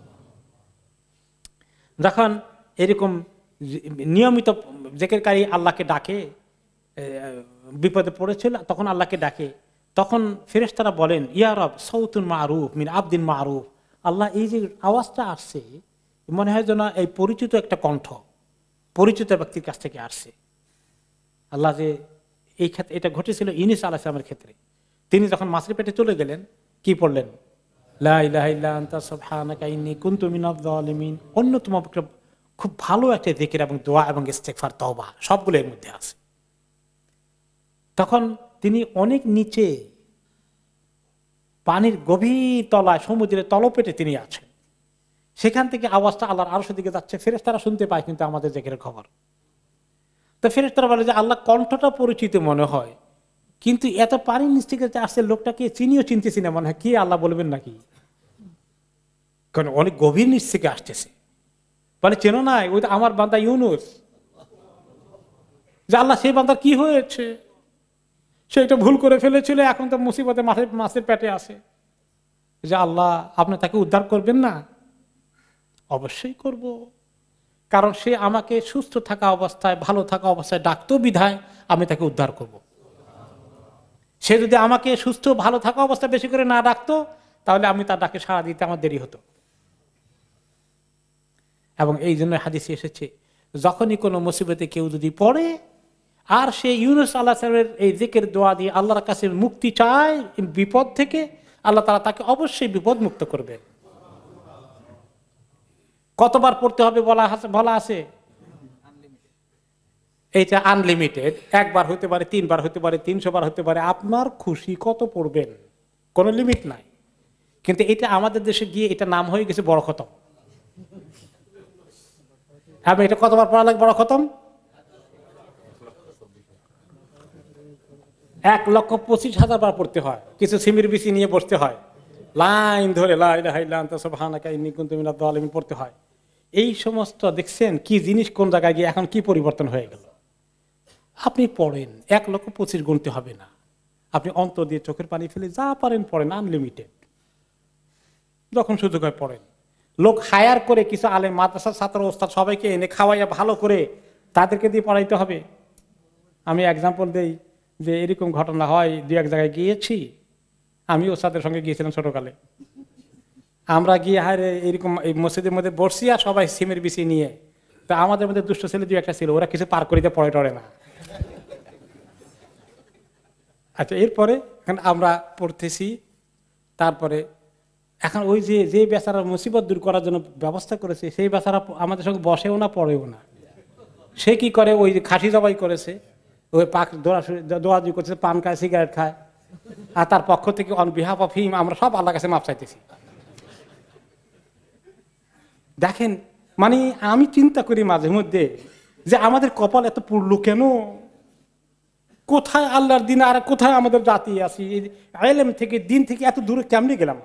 যখন এরকম নিয়মিত জিকিরকারী আল্লাহকে ডাকে, বিপদে পড়েছিল তখন আল্লাহকে ডাকে, তখন ফেরেশতারা বলেন ইয়া রব সাউতুন মারুফ মিন আবদিন মারুফ, আল্লাহ এই যে আওয়াজটা আসছে মনে হয় যেন এই পরিচিত একটা কণ্ঠ, পরিচিত ব্যক্তির কাছ থেকে আসছে। আল্লাহ যে এই ক্ষেত্রে এটা ঘটেছিল ইউনূস আলাইহিস সালামের ক্ষেত্রে, তিনি যখন মাছের পেটে চলে গেলেন কি পড়লেন? লা ইলাহা ইল্লা আনতা সুবহানাকা ইন্নী কুনতু মিনাজ জালিমিন। অন্যতম খুব ভালো একটা জিকির এবং দোয়া এবং ইস্তেগফার তওবা সবগুলো এর মধ্যে আছে। তখন তিনি অনেক নিচে পানির গভীর তলায় সমুদ্রের তলপেটে তিনি আছেন, সেখান থেকে আওয়াজটা আল্লাহর আরশের দিকে যাচ্ছে, ফেরেশতারা শুনতে পায় কিন্তু আমাদের জিকিরের খবর। তো ফেরেশতারা বলে যে আল্লাহ কণ্ঠটা পরিচিত মনে হয়, কিন্তু এত পানির নিচ থেকে আসছে লোকটাকে চিনিও চিনতেছি না মনে হয়, কি আল্লাহ বলবেন নাকি? কারণ অনেক গভীর নিচ থেকে আসতেছে, বলে চেনো নাই ওই তো আমার বান্দা ইউনূস। যে আল্লাহ সেই বান্দার কি হয়েছে? সে এটা ভুল করে ফেলেছিল, এখন তো মুসিবতে মাছের মাছের পেটে আসে। যে আল্লাহ আপনি তাকে উদ্ধার করবেন না? অবশ্যই করব, কারণ সে আমাকে সুস্থ থাকা অবস্থায় ভালো থাকা অবস্থায় ডাকতো বিধায় আমি তাকে উদ্ধার করব। সে যদি আমাকে সুস্থ ভালো থাকা অবস্থায় বেশি করে না ডাকতো তাহলে আমি তার ডাকে সাড়া দিতে আমার দেরি হতো। এবং এই জন্য হাদিসে এসেছে যখনই কোনো মুসিবতে কেউ যদি পড়ে আর সে ইউনূস আলাইহিস সালামের এই জিকির দোয়া দিয়ে আল্লাহর কাছে মুক্তি চায় বিপদ থেকে, আল্লাহ তাআলা তাকে অবশ্যই বিপদ মুক্ত করবে। কতবার পড়তে হবে বলা বলা আছে? এইটা আনলিমিটেড, একবার হতে পারে, তিনবার হতে পারে, তিনশো বার হতে পারে, আপনার খুশি কত পড়বেন, কোনো লিমিট নাই। কিন্তু এটা আমাদের দেশে গিয়ে এটা নাম হয়ে গেছে বড় খতম। আমি এটা কতবার পড়া লাগে বড় খতম? এক লক্ষ পঁচিশ হাজার বার পড়তে হয়, কিছু সিমির বিসি নিয়ে বসতে হয়, লাইন ধরে লা ইলাহা ইল্লা আনতা সুবহানাকা ইন্নী কুনতু মিনাজ জালিমিন পড়তে হয়। এই সমস্ত দেখছেন কি জিনিস কোন জায়গায় গিয়ে এখন কি পরিবর্তন হয়ে গেল। আপনি পড়েন, এক লক্ষ পঁচিশ গুনতে হবে না, আপনি অন্তর দিয়ে চোখের পানি ফেলে যা পারেন পড়েন, আনলিমিটেড, যখন সুযোগ হয় পড়েন। লোক হায়ার করে কিছু আলেম মাদ্রাসার ছাত্র ওস্তাদ সবাইকে এনে খাওয়াইয়া ভালো করে তাদেরকে দিয়ে পড়াইতে হবে। আমি এক্সাম্পল দেই যে এরকম ঘটনা হয়, দু এক জায়গায় গিয়েছি, আমি ওস্তাদের সঙ্গে গিয়েছিলাম ছোটকালে। আমরা গিয়ে হায় এরকম এই মসজিদের মধ্যে বসছি আর সবাই সিমের বিছি নিয়ে, তা আমাদের মধ্যে দুষ্ট ছেলে দু একটা ছিল, ওরা কিছু পার করিতে পড়ে টড়ে না। আচ্ছা, এরপরে আমরা পড়তেছি, তারপরে এখন ওই যে যে বেচারা মুসিবত দূর করার জন্য ব্যবস্থা করেছে সেই বেচারা আমাদের সঙ্গে বসেও না পড়েও না। সে কি করে, ওই যে খাসি জবাই করেছে, ওই পাক দোয়া দোয়াদি করছে, পান খায়, সিগারেট খায়, আর তার পক্ষ থেকে অন বিহাফ অফ হিম আমরা সব আল্লাহর কাছে মাপ চাইতেছি। দেখেন, মানে আমি চিন্তা করি মাঝে মধ্যে যে আমাদের কপাল এত পুরলো কেন? কোথায় আল্লাহর দিন আর কোথায় আমাদের জাতি আছি? ইলম থেকে দিন থেকে এত দূরে কেমনে গেলাম?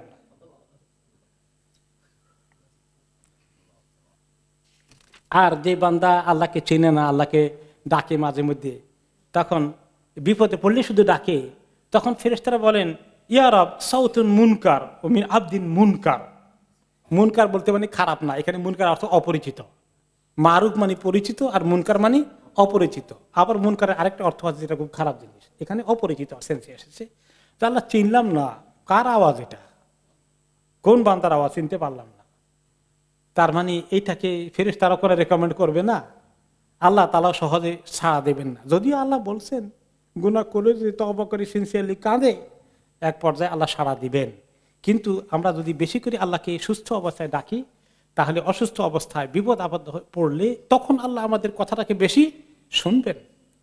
আর যে বান্দা আল্লাহকে চেনে না, আল্লাহকে ডাকে মাঝে মধ্যে, তখন বিপদে পড়লে শুধু ডাকে, তখন ফেরেশতারা বলেন ইয়া রব সাউতুন মুনকার ও মিন আবদিন মুনকার। মুনকার বলতে মানে খারাপ না, এখানে মুনকার অর্থ অপরিচিত। মারুফ মানে পরিচিত আর মুনকার মানে অপরিচিত। আবার মুনকারের আরেকটা অর্থ আছে যেটা খুব খারাপ জিনিস, এখানে অপরিচিত সেন্সে এসেছে। তো আল্লাহ চিনলাম না, কার আওয়াজ এটা, কোন বান্দার আওয়াজ চিনতে পারলাম না। তার মানে এইটাকে ফেরেশতারা করে রেকমেন্ড করবে না, আল্লাহ তাআলা সহজে ছাড়া দেবেন না। যদিও আল্লাহ বলছেন গুনাহ করে যদি তওবা করে সিনসিয়ারলি কাঁদে, এক পর্যায়ে আল্লাহ সাড়া দিবেন। কিন্তু আমরা যদি বেশি করে আল্লাহকে সুস্থ অবস্থায় ডাকি, তাহলে অসুস্থ অবস্থায় বিপদ আপদ পড়লে তখন আল্লাহ আমাদের কথাটাকে বেশি শুনবেন।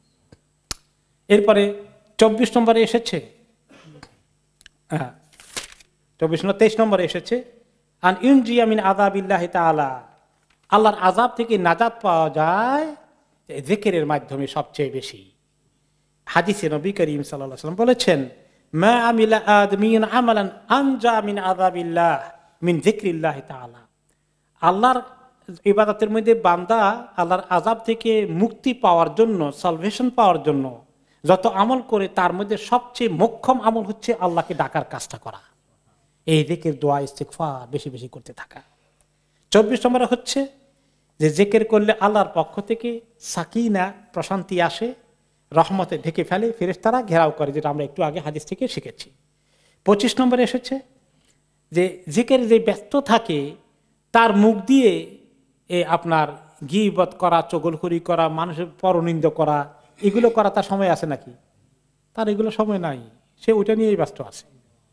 এরপরে চব্বিশ নম্বরে এসেছে, হ্যাঁ চব্বিশ নম্বর তেইশ নম্বরে এসেছে আন ইউনজিয়া মিন আযাবিল্লাহি তাআলা, আল্লাহর আযাব থেকে নাজাত পাওয়া যায় জিকিরের মাধ্যমে সবচেয়ে বেশি। হাদিসে নবী করিম সাল্লাল্লাহু আলাইহি ওয়াসাল্লাম বলেছেন, মা আমিলা আদমিয়ুন আমালান আনজা মিন আযাবিল্লাহ মিন যিকরিল্লাহি তাআলা। আল্লাহর ইবাদতের মধ্যে বান্দা আল্লাহর আযাব থেকে মুক্তি পাওয়ার জন্য, সালভেশন পাওয়ার জন্য যত আমল করে তার মধ্যে সবচেয়ে মোক্ষম আমল হচ্ছে আল্লাহকে ডাকার কাজটা করা, এই জিকির দোয়া ইস্তিগফার বেশি বেশি করতে থাকা। চব্বিশ নম্বরে হচ্ছে যে জিকির করলে আল্লাহর পক্ষ থেকে সাকিনা প্রশান্তি আসে, রহমতে ঢেকে ফেলে, ফেরেশতারা ঘেরাও করে, যেটা আমরা একটু আগে হাদিস থেকে শিখেছি। পঁচিশ নম্বরে এসেছে যে জিকির যে ব্যস্ত থাকে তার মুখ দিয়ে এ আপনার গীবত করা, চগলখড়ি করা, মানুষের পরনিন্দ করা, এগুলো করা তার সময় আছে নাকি? তার এগুলো সময় নাই, সে ওইটা নিয়েই ব্যস্ত আছে।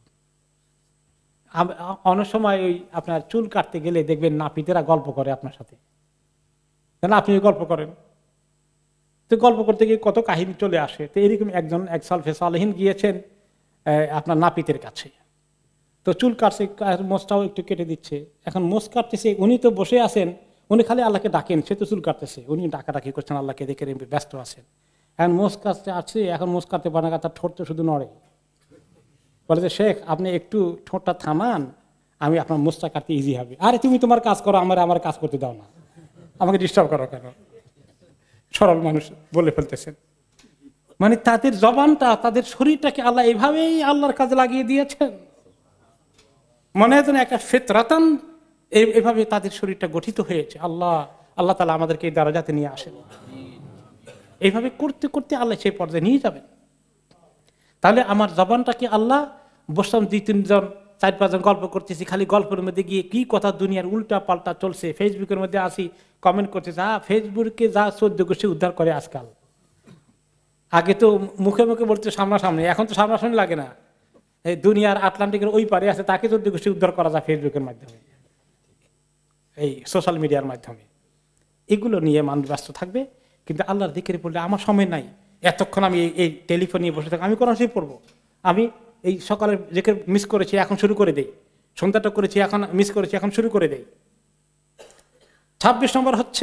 অনেক সময় ওই আপনার চুল কাটতে গেলে দেখবেন নাপিতেরা গল্প করে আপনার সাথে, কেন আপনি গল্প করেন, তো গল্প করতে গিয়ে কত কাহিনী চলে আসে। তো এরকম একজন এক সালফে সালেহিন গিয়েছেন আপনার নাপিতের কাছে, তো চুল কাটছে, মোচটাও একটু কেটে দিচ্ছে। এখন মোচ কাটতেছে, উনি তো বসে আছেন, উনি খালি আল্লাহকে ডাকেন, সে তো চুল কাটতেছে, উনি ডাকাডাকি করছেন, আল্লাহকে দেখে ব্যস্ত আছেন। এখন মোচ কাটতে আসছে, এখন মোচ কাটতে পারে না, তার ঠোঁট তো শুধু নড়ে। বলে যে শেখ আপনি একটু ঠোঁটটা থামান, আমি আপনার মোচটা কাটতে ইজি হবে। আরে তুমি তোমার কাজ করো, আমার আমার কাজ করতে দাও না, আমাকে ডিস্টার্ব করো কেন? সরল মানুষ বলে ফেলতেছেন। মানে তাদের জবানটা, তাদের শরীরটাকে আল্লাহ এইভাবেই আল্লাহর কাজে লাগিয়ে দিয়েছেন, মনে হয় যেন একটা ফিতরাতান এভাবে তাদের শরীরটা গঠিত হয়েছে। আল্লাহ আল্লাহ তাআলা আমাদেরকে এই দারাজাতে নিয়ে আসেন, এইভাবে করতে করতে আল্লাহ সেই পর্যায়ে নিয়ে যাবেন। তাহলে আমার জবানটাকে আল্লাহ, বসলাম দুই তিনজন চার পাঁচজন গল্প করতেছি, খালি গল্পের মধ্যে গিয়ে কি কথা দুনিয়ার উল্টা পাল্টা চলছে, ফেসবুকের মধ্যে আসি কমেন্ট করতেছে, হ্যাঁ ফেসবুকে যা চোদ্দ গোষ্ঠী উদ্ধার করে আজকাল। আগে তো মুখে মুখে বলতে সামনাসামনি, এখন তো সামনাসামনি লাগে না, এই দুনিয়ার আটলান্টিকের ওই পারে আছে, তাকে চোদ্দ গোষ্ঠী উদ্ধার করা যায় ফেসবুকের মাধ্যমে, এই সোশ্যাল মিডিয়ার মাধ্যমে। এগুলো নিয়ে মানুষ ব্যস্ত থাকবে, কিন্তু আল্লাহর জিকিরে পড়লে আমার সময় নাই, এতক্ষণ আমি এই টেলিফোন নিয়ে বসে থাকি, আমি কোরআন শরীফ পড়বো, আমি এই সকালের জিকির মিস করেছি এখন শুরু করে দেই, সন্ধ্যাটা করেছি এখন মিস করেছি এখন শুরু করে দেই। ছাব্বিশ নম্বর হচ্ছে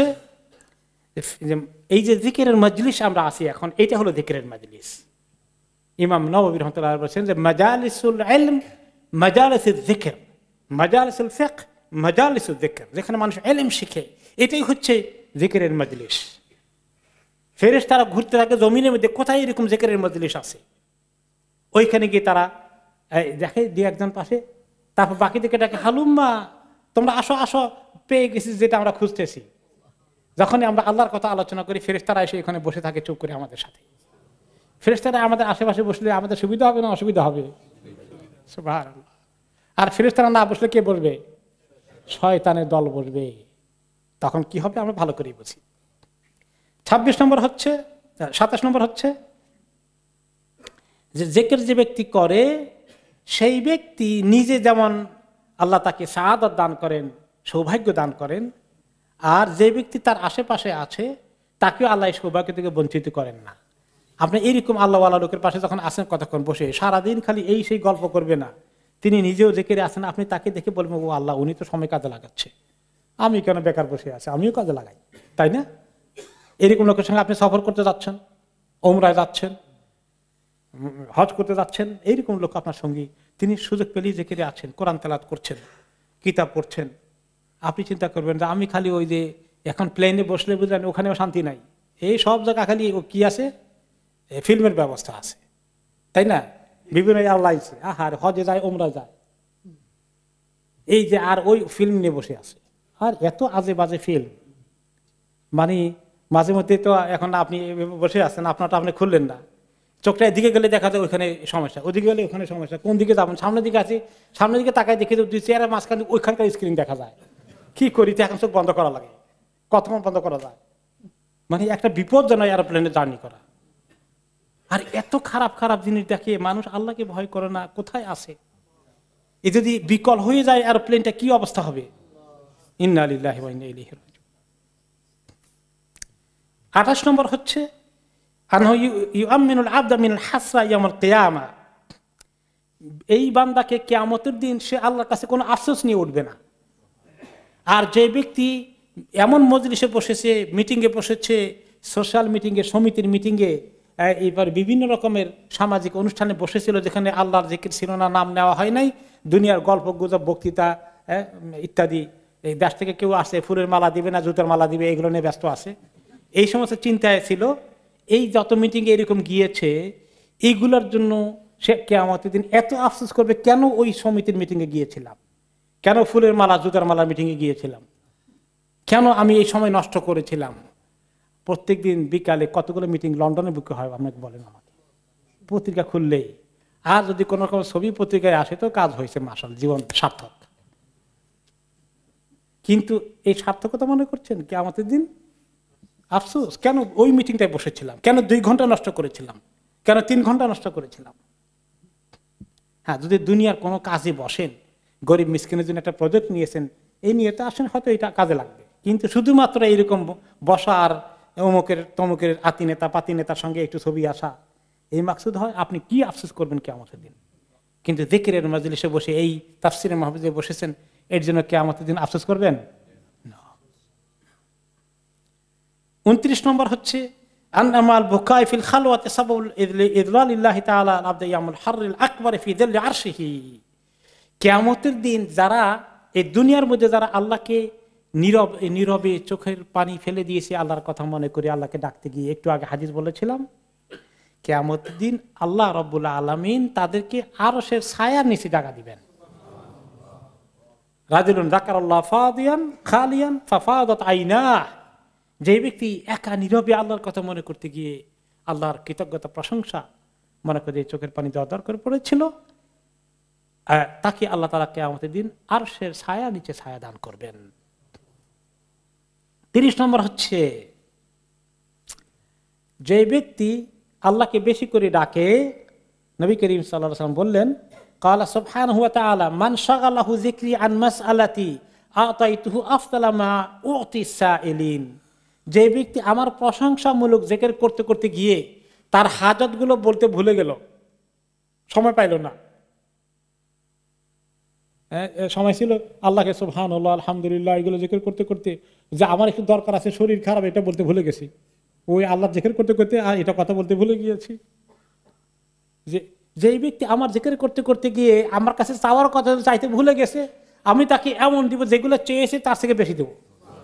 এই যে জিকিরের মজলিস আমরা আসি এখন, এইটা হলো জিকিরের মজলিস। ইমাম নববী রাহমাতুল্লাহ বলেছেন যে মাজালিসুল ইলম মাজালিসুল যিকর, মাজালিসুল ফিকহ মাজালিসুল যিকর, যেখানে মানুষ ইলম শিখে, এটাই হচ্ছে জিকিরের মজলিস। ফেরেশতারা ঘুরতে থাকে জমিনের মধ্যে, কোথায় এরকম জিকিরের মজলিস আছে, ওইখানে গিয়ে তারা দেখে দু একজন পাশে, তারপর বাকি দিকে ডাকে, হালুম্মা তোমরা আসো আসো, পেয়ে গেছি যেটা আমরা খুঁজতেছি। যখনই আমরা আল্লাহর কথা আলোচনা করি, ফেরেশতারা এসে এখানে বসে থাকে চুপ করে আমাদের সাথে। ফেরেশতারা আমাদের আশেপাশে বসলে আমাদের সুবিধা হবে না অসুবিধা হবে? সুবহানাল্লাহ। আর ফেরেশতারা না বসলে কে বসবে? শয়তানের দল বসবে। তখন কি হবে আমরা ভালো করেই বুঝি। ছাব্বিশ নম্বর হচ্ছে, সাতাশ নম্বর হচ্ছে যে জিকির যে ব্যক্তি করে সেই ব্যক্তি নিজে যেমন আল্লাহ তাকে সাআদত দান করেন, সৌভাগ্য দান করেন, আর যে ব্যক্তি তার আশেপাশে আছে তাকেও আল্লাহ সৌভাগ্য থেকে বঞ্চিত করেন না। আপনি এইরকম আল্লাহ ওয়ালা লোকের পাশে যখন আসেন কতক্ষণ বসে, সারাদিন খালি এই সেই গল্প করবে না, তিনি নিজেও জিকিরে আসেন, আপনি তাকে দেখে বলবেন ও আল্লাহ উনি তো সময় কাজে লাগাচ্ছে, আমি কেন বেকার বসে আছি, আমিও কাজে লাগাই, তাই না? এরকম লোকের সঙ্গে আপনি সফর করতে যাচ্ছেন, ওমরায় যাচ্ছেন, হজ করতে যাচ্ছেন, এইরকম লোক আপনার সঙ্গী, তিনি সুযোগ পেলেই জিকিরে আছেন, কোরআন তেলাওয়াত করছেন, কিতাব পড়ছেন। আপনি চিন্তা করবেন যে আমি খালি ওই যে এখন প্লেনে বসলে বুঝলেন ওখানেও শান্তি নাই, এই সব জায়গা খালি ও কি আছে, ফিল্মের ব্যবস্থা আছে, তাই না? বিভিন্ন এয়ারলাইন্স, আহার হজে যায় ওমরা যায়, এই যে আর ওই ফিল্ম নিয়ে বসে আছে, আর এত আজে বাজে ফিল্ম। মানে মাঝে মধ্যে তো এখন আপনি বসে আছেন, আপনারটা আপনি খুললেন না, চোখটা এদিকে গেলে দেখা যায় ওইখানে সমস্যা, ওদিকে গেলে ওখানে সমস্যা, কোন দিকে যাবেন, সামনের দিকে আছি, সামনের দিকে তাকায় দেখে দুই চেয়ারের মাঝখানে ওইখানকার স্ক্রিন দেখা যায়। কি করি, এখন চোখ বন্ধ করা লাগে, কতক্ষণ বন্ধ করা যায়? মানে একটা বিপজ্জনক এরোপ্লেনে জার্নি করা। আর এত খারাপ খারাপ জিনিস দেখে মানুষ আল্লাহকে ভয় করে না, কোথায় আছে? এ যদি বিকল হয়ে যায় এরোপ্লেনটা কি অবস্থা হবে? ইন্না লিল্লাহি ওয়া ইন্না ইলাইহি রাজিউন। আঠাশ নম্বর হচ্ছে এই বান্দাকে কিয়ামতের দিন সে আল্লাহর কাছে কোনো আফসোস নিয়ে উঠবে না। আর যে ব্যক্তি এমন মজলিসে বসেছে, মিটিংয়ে বসেছে, সোশ্যাল মিটিংয়ে, সমিতির মিটিংয়ে, এবার বিভিন্ন রকমের সামাজিক অনুষ্ঠানে বসেছিল যেখানে আল্লাহর জিকির ছিল না, নাম নেওয়া হয় নাই, দুনিয়ার গল্প গুজব, বক্তৃতা ইত্যাদি, এই দেশ থেকে কেউ আসে ফুলের মালা দিবে না জুতার মালা দিবে, এগুলো নিয়ে ব্যস্ত আছে, এই সমস্ত চিন্তায় ছিল। এই যত মিটিংয়ে এরকম গিয়েছে, এইগুলোর জন্য সে কিয়ামতের দিন এত আফসোস করবে, কেন ওই সমিতির মিটিংয়ে গিয়েছিলাম, কেন ফুলের মালা জুতার মালা মিটিংয়ে গিয়েছিলাম, কেন আমি এই সময় নষ্ট করেছিলাম। প্রত্যেক দিন বিকালে কতগুলো মিটিং লন্ডনে বুকে হয় আপনাকে বলেন আমাকে, পত্রিকা খুললেই। আর যদি কোনো রকম ছবি পত্রিকায় আসে তো কাজ হয়েছে, মাশাল, জীবন সার্থক। কিন্তু এই সার্থকতা মনে করছেন কিয়ামতের দিন? আফসোস, কেন ওই মিটিংটায় বসেছিলাম, কেন দুই ঘন্টা নষ্ট করেছিলাম, কেন তিন ঘন্টা নষ্ট করেছিলাম। হ্যাঁ, যদি দুনিয়ার কোনো কাজে বসেন, গরিব মিসকিনের জন্য একটা প্রজেক্ট নিয়েছেন, এই নিয়ে তো আসেন, হয়তো এটা কাজে লাগবে। কিন্তু শুধুমাত্র এইরকম বসা আর অমুকের তমুকের আতি নেতা পাতি নেতার সঙ্গে একটু ছবি আসা, এই মাকসুদ হয়, আপনি কি আফসোস করবেন কিয়ামতের দিন? কিন্তু যিকিরের মাজলিসে বসে, এই তাফসিরের মাহফিলে বসেছেন, এর জন্য কিয়ামতের দিন আফসোস করবেন না। উনত্রিশ নম্বর হচ্ছে আন্নামাল বুকাই ফিল খালওয়াতি সাবাবুল ইদলালিল্লাহি তাআলা আল আবদ ইয়ামুল হাররিল আকবার ফি যিল্লি আরশিহি। কিয়ামতের দিন যারা এই দুনিয়ার মধ্যে যারা আল্লাহকে নীরব নীরবে চোখের পানি ফেলে দিয়েছে, আল্লাহর কথা মনে করে আল্লাহকে ডাকতে গিয়ে, একটু আগে হাদিস বলেছিলাম, কিয়ামতের দিন আল্লাহ রাব্বুল আলামিন তাদেরকে আরশের ছায়ার নিচে জায়গা দিবেন। রাজুলুন যাকারাল্লাহ ফাদিয়ান খালিয়ান ফাফাদাত আইনাহ, যে ব্যক্তি একা নীরবে আল্লাহর কথা মনে করতে গিয়ে আল্লাহর কৃতজ্ঞতা প্রশংসা মনে করে চোখের পানি দেওয়া দরকার পড়েছিল, তাকে আল্লাহ তাআলা কিয়ামতের দিন আরশের ছায়া নিচে ছায়া দান করবেন। তিরিশ নম্বর হচ্ছে যে ব্যক্তি আল্লাহকে বেশি করে ডাকে, নবী করিম সাল্লাল্লাহু আলাইহি ওয়াসাল্লাম বললেন, ক্বালা সুবহানাহু ওয়া তাআলা মান শাগালাহু যিকরি আন মাসআলাতি আতাইতুহু আফদালা মা উতিস সাইলিন। যে ব্যক্তি আমার প্রশংসামূলক জিকির করতে করতে গিয়ে তার হাজতগুলো বলতে ভুলে গেল, সময় পাইল না, সময় ছিল আল্লাহকে সুবহানাল্লাহ আলহামদুলিল্লাহ এগুলো জিকির করতে করতে, যে আমার একটু দরকার আছে, শরীর খারাপ, এটা বলতে ভুলে গেছি, ওই আল্লাহ জিকির করতে করতে আর এটা কথা বলতে ভুলে গিয়েছি। যে যেই ব্যক্তি আমার জিকির করতে করতে গিয়ে আমার কাছে চাওয়ার কথা চাইতে ভুলে গেছে, আমি তাকে এমন দিব যেগুলো চেয়েছে তার থেকে বেশি দেব।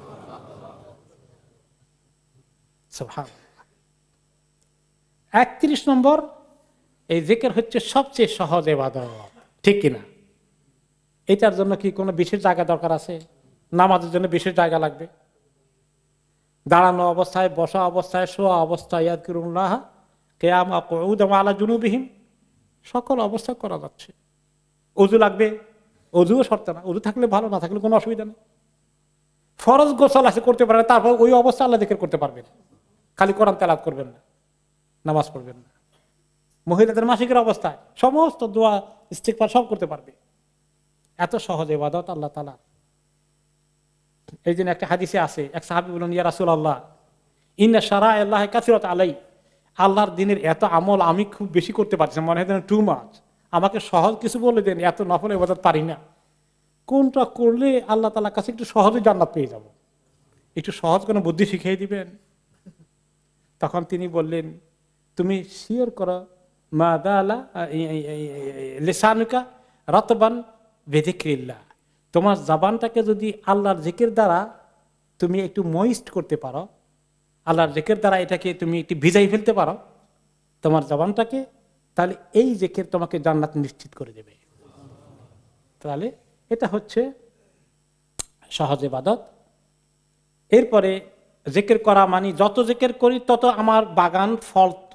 একত্রিশ নম্বর, এই জিকির হচ্ছে সবচেয়ে সহজ ইবাদত, ঠিক কিনা? এটার জন্য কি কোনো বিশেষ জায়গা দরকার আছে? নামাজের জন্য বিশেষ জায়গা লাগবে? দাঁড়ানো অবস্থায়, বসা অবস্থায়, শোয়া অবস্থায়, ইয়াযকুরুল্লাহ কিয়ামা কুউদান আলা জুনুবিহিম, সকল অবস্থা করা যাচ্ছে। ওযু লাগবে, ওযুও শর্ত না, ওযু থাকলে ভালো, না থাকলে কোনো অসুবিধা নেই। ফরজ গোসল আছে করতে পারেন, তারপর ওই অবস্থা আল্লাহ জিকির করতে পারবেন, খালি কোরআন তেলাওয়াত করবেন না, নামাজ পড়বেন না। মহিলাদের মাসিকের অবস্থায় সমস্ত দোয়া ইস্তিগফার সব করতে পারবে। এত সহজ ইবাদত আল্লাহ তাআলা। এই জন্য একটা হাদিসে আছে, এক সাহাবী বলেন, ইয়া রাসূলুল্লাহ ইন্না শারাআল্লাহি কাসিরাত আলাই, আল্লাহর দিনের এত আমল আমি খুব বেশি করতে পারছি না, মনে হয় টু মাচ, আমাকে সহজ কিছু বলে দেন, এত নফল ইবাদত পারি না, কোনটা করলে আল্লাহ তাআলার কাছে একটু সহজে জান্নাত পেয়ে যাব, একটু সহজ কোনো বুদ্ধি শিখিয়ে দিবেন। তখন তিনি বললেন, তুমি শিওর করো মা দালা লিসানুকা রাতবান বিযিকরিল্লাহ, তোমার জবানটাকে যদি আল্লাহর জিকির দ্বারা তুমি একটু ময়েস্ট করতে পারো, আল্লাহর জিকির দ্বারা এটাকে তুমি একটু ভিজাই ফেলতে পারো তোমার জবানটাকে, তাহলে এই জিকির তোমাকে জান্নাত নিশ্চিত করে দেবে। তাহলে এটা হচ্ছে সহজ ইবাদত। এরপরে জিকির করা মানে যত জিকির করি তত আমার বাগান ফল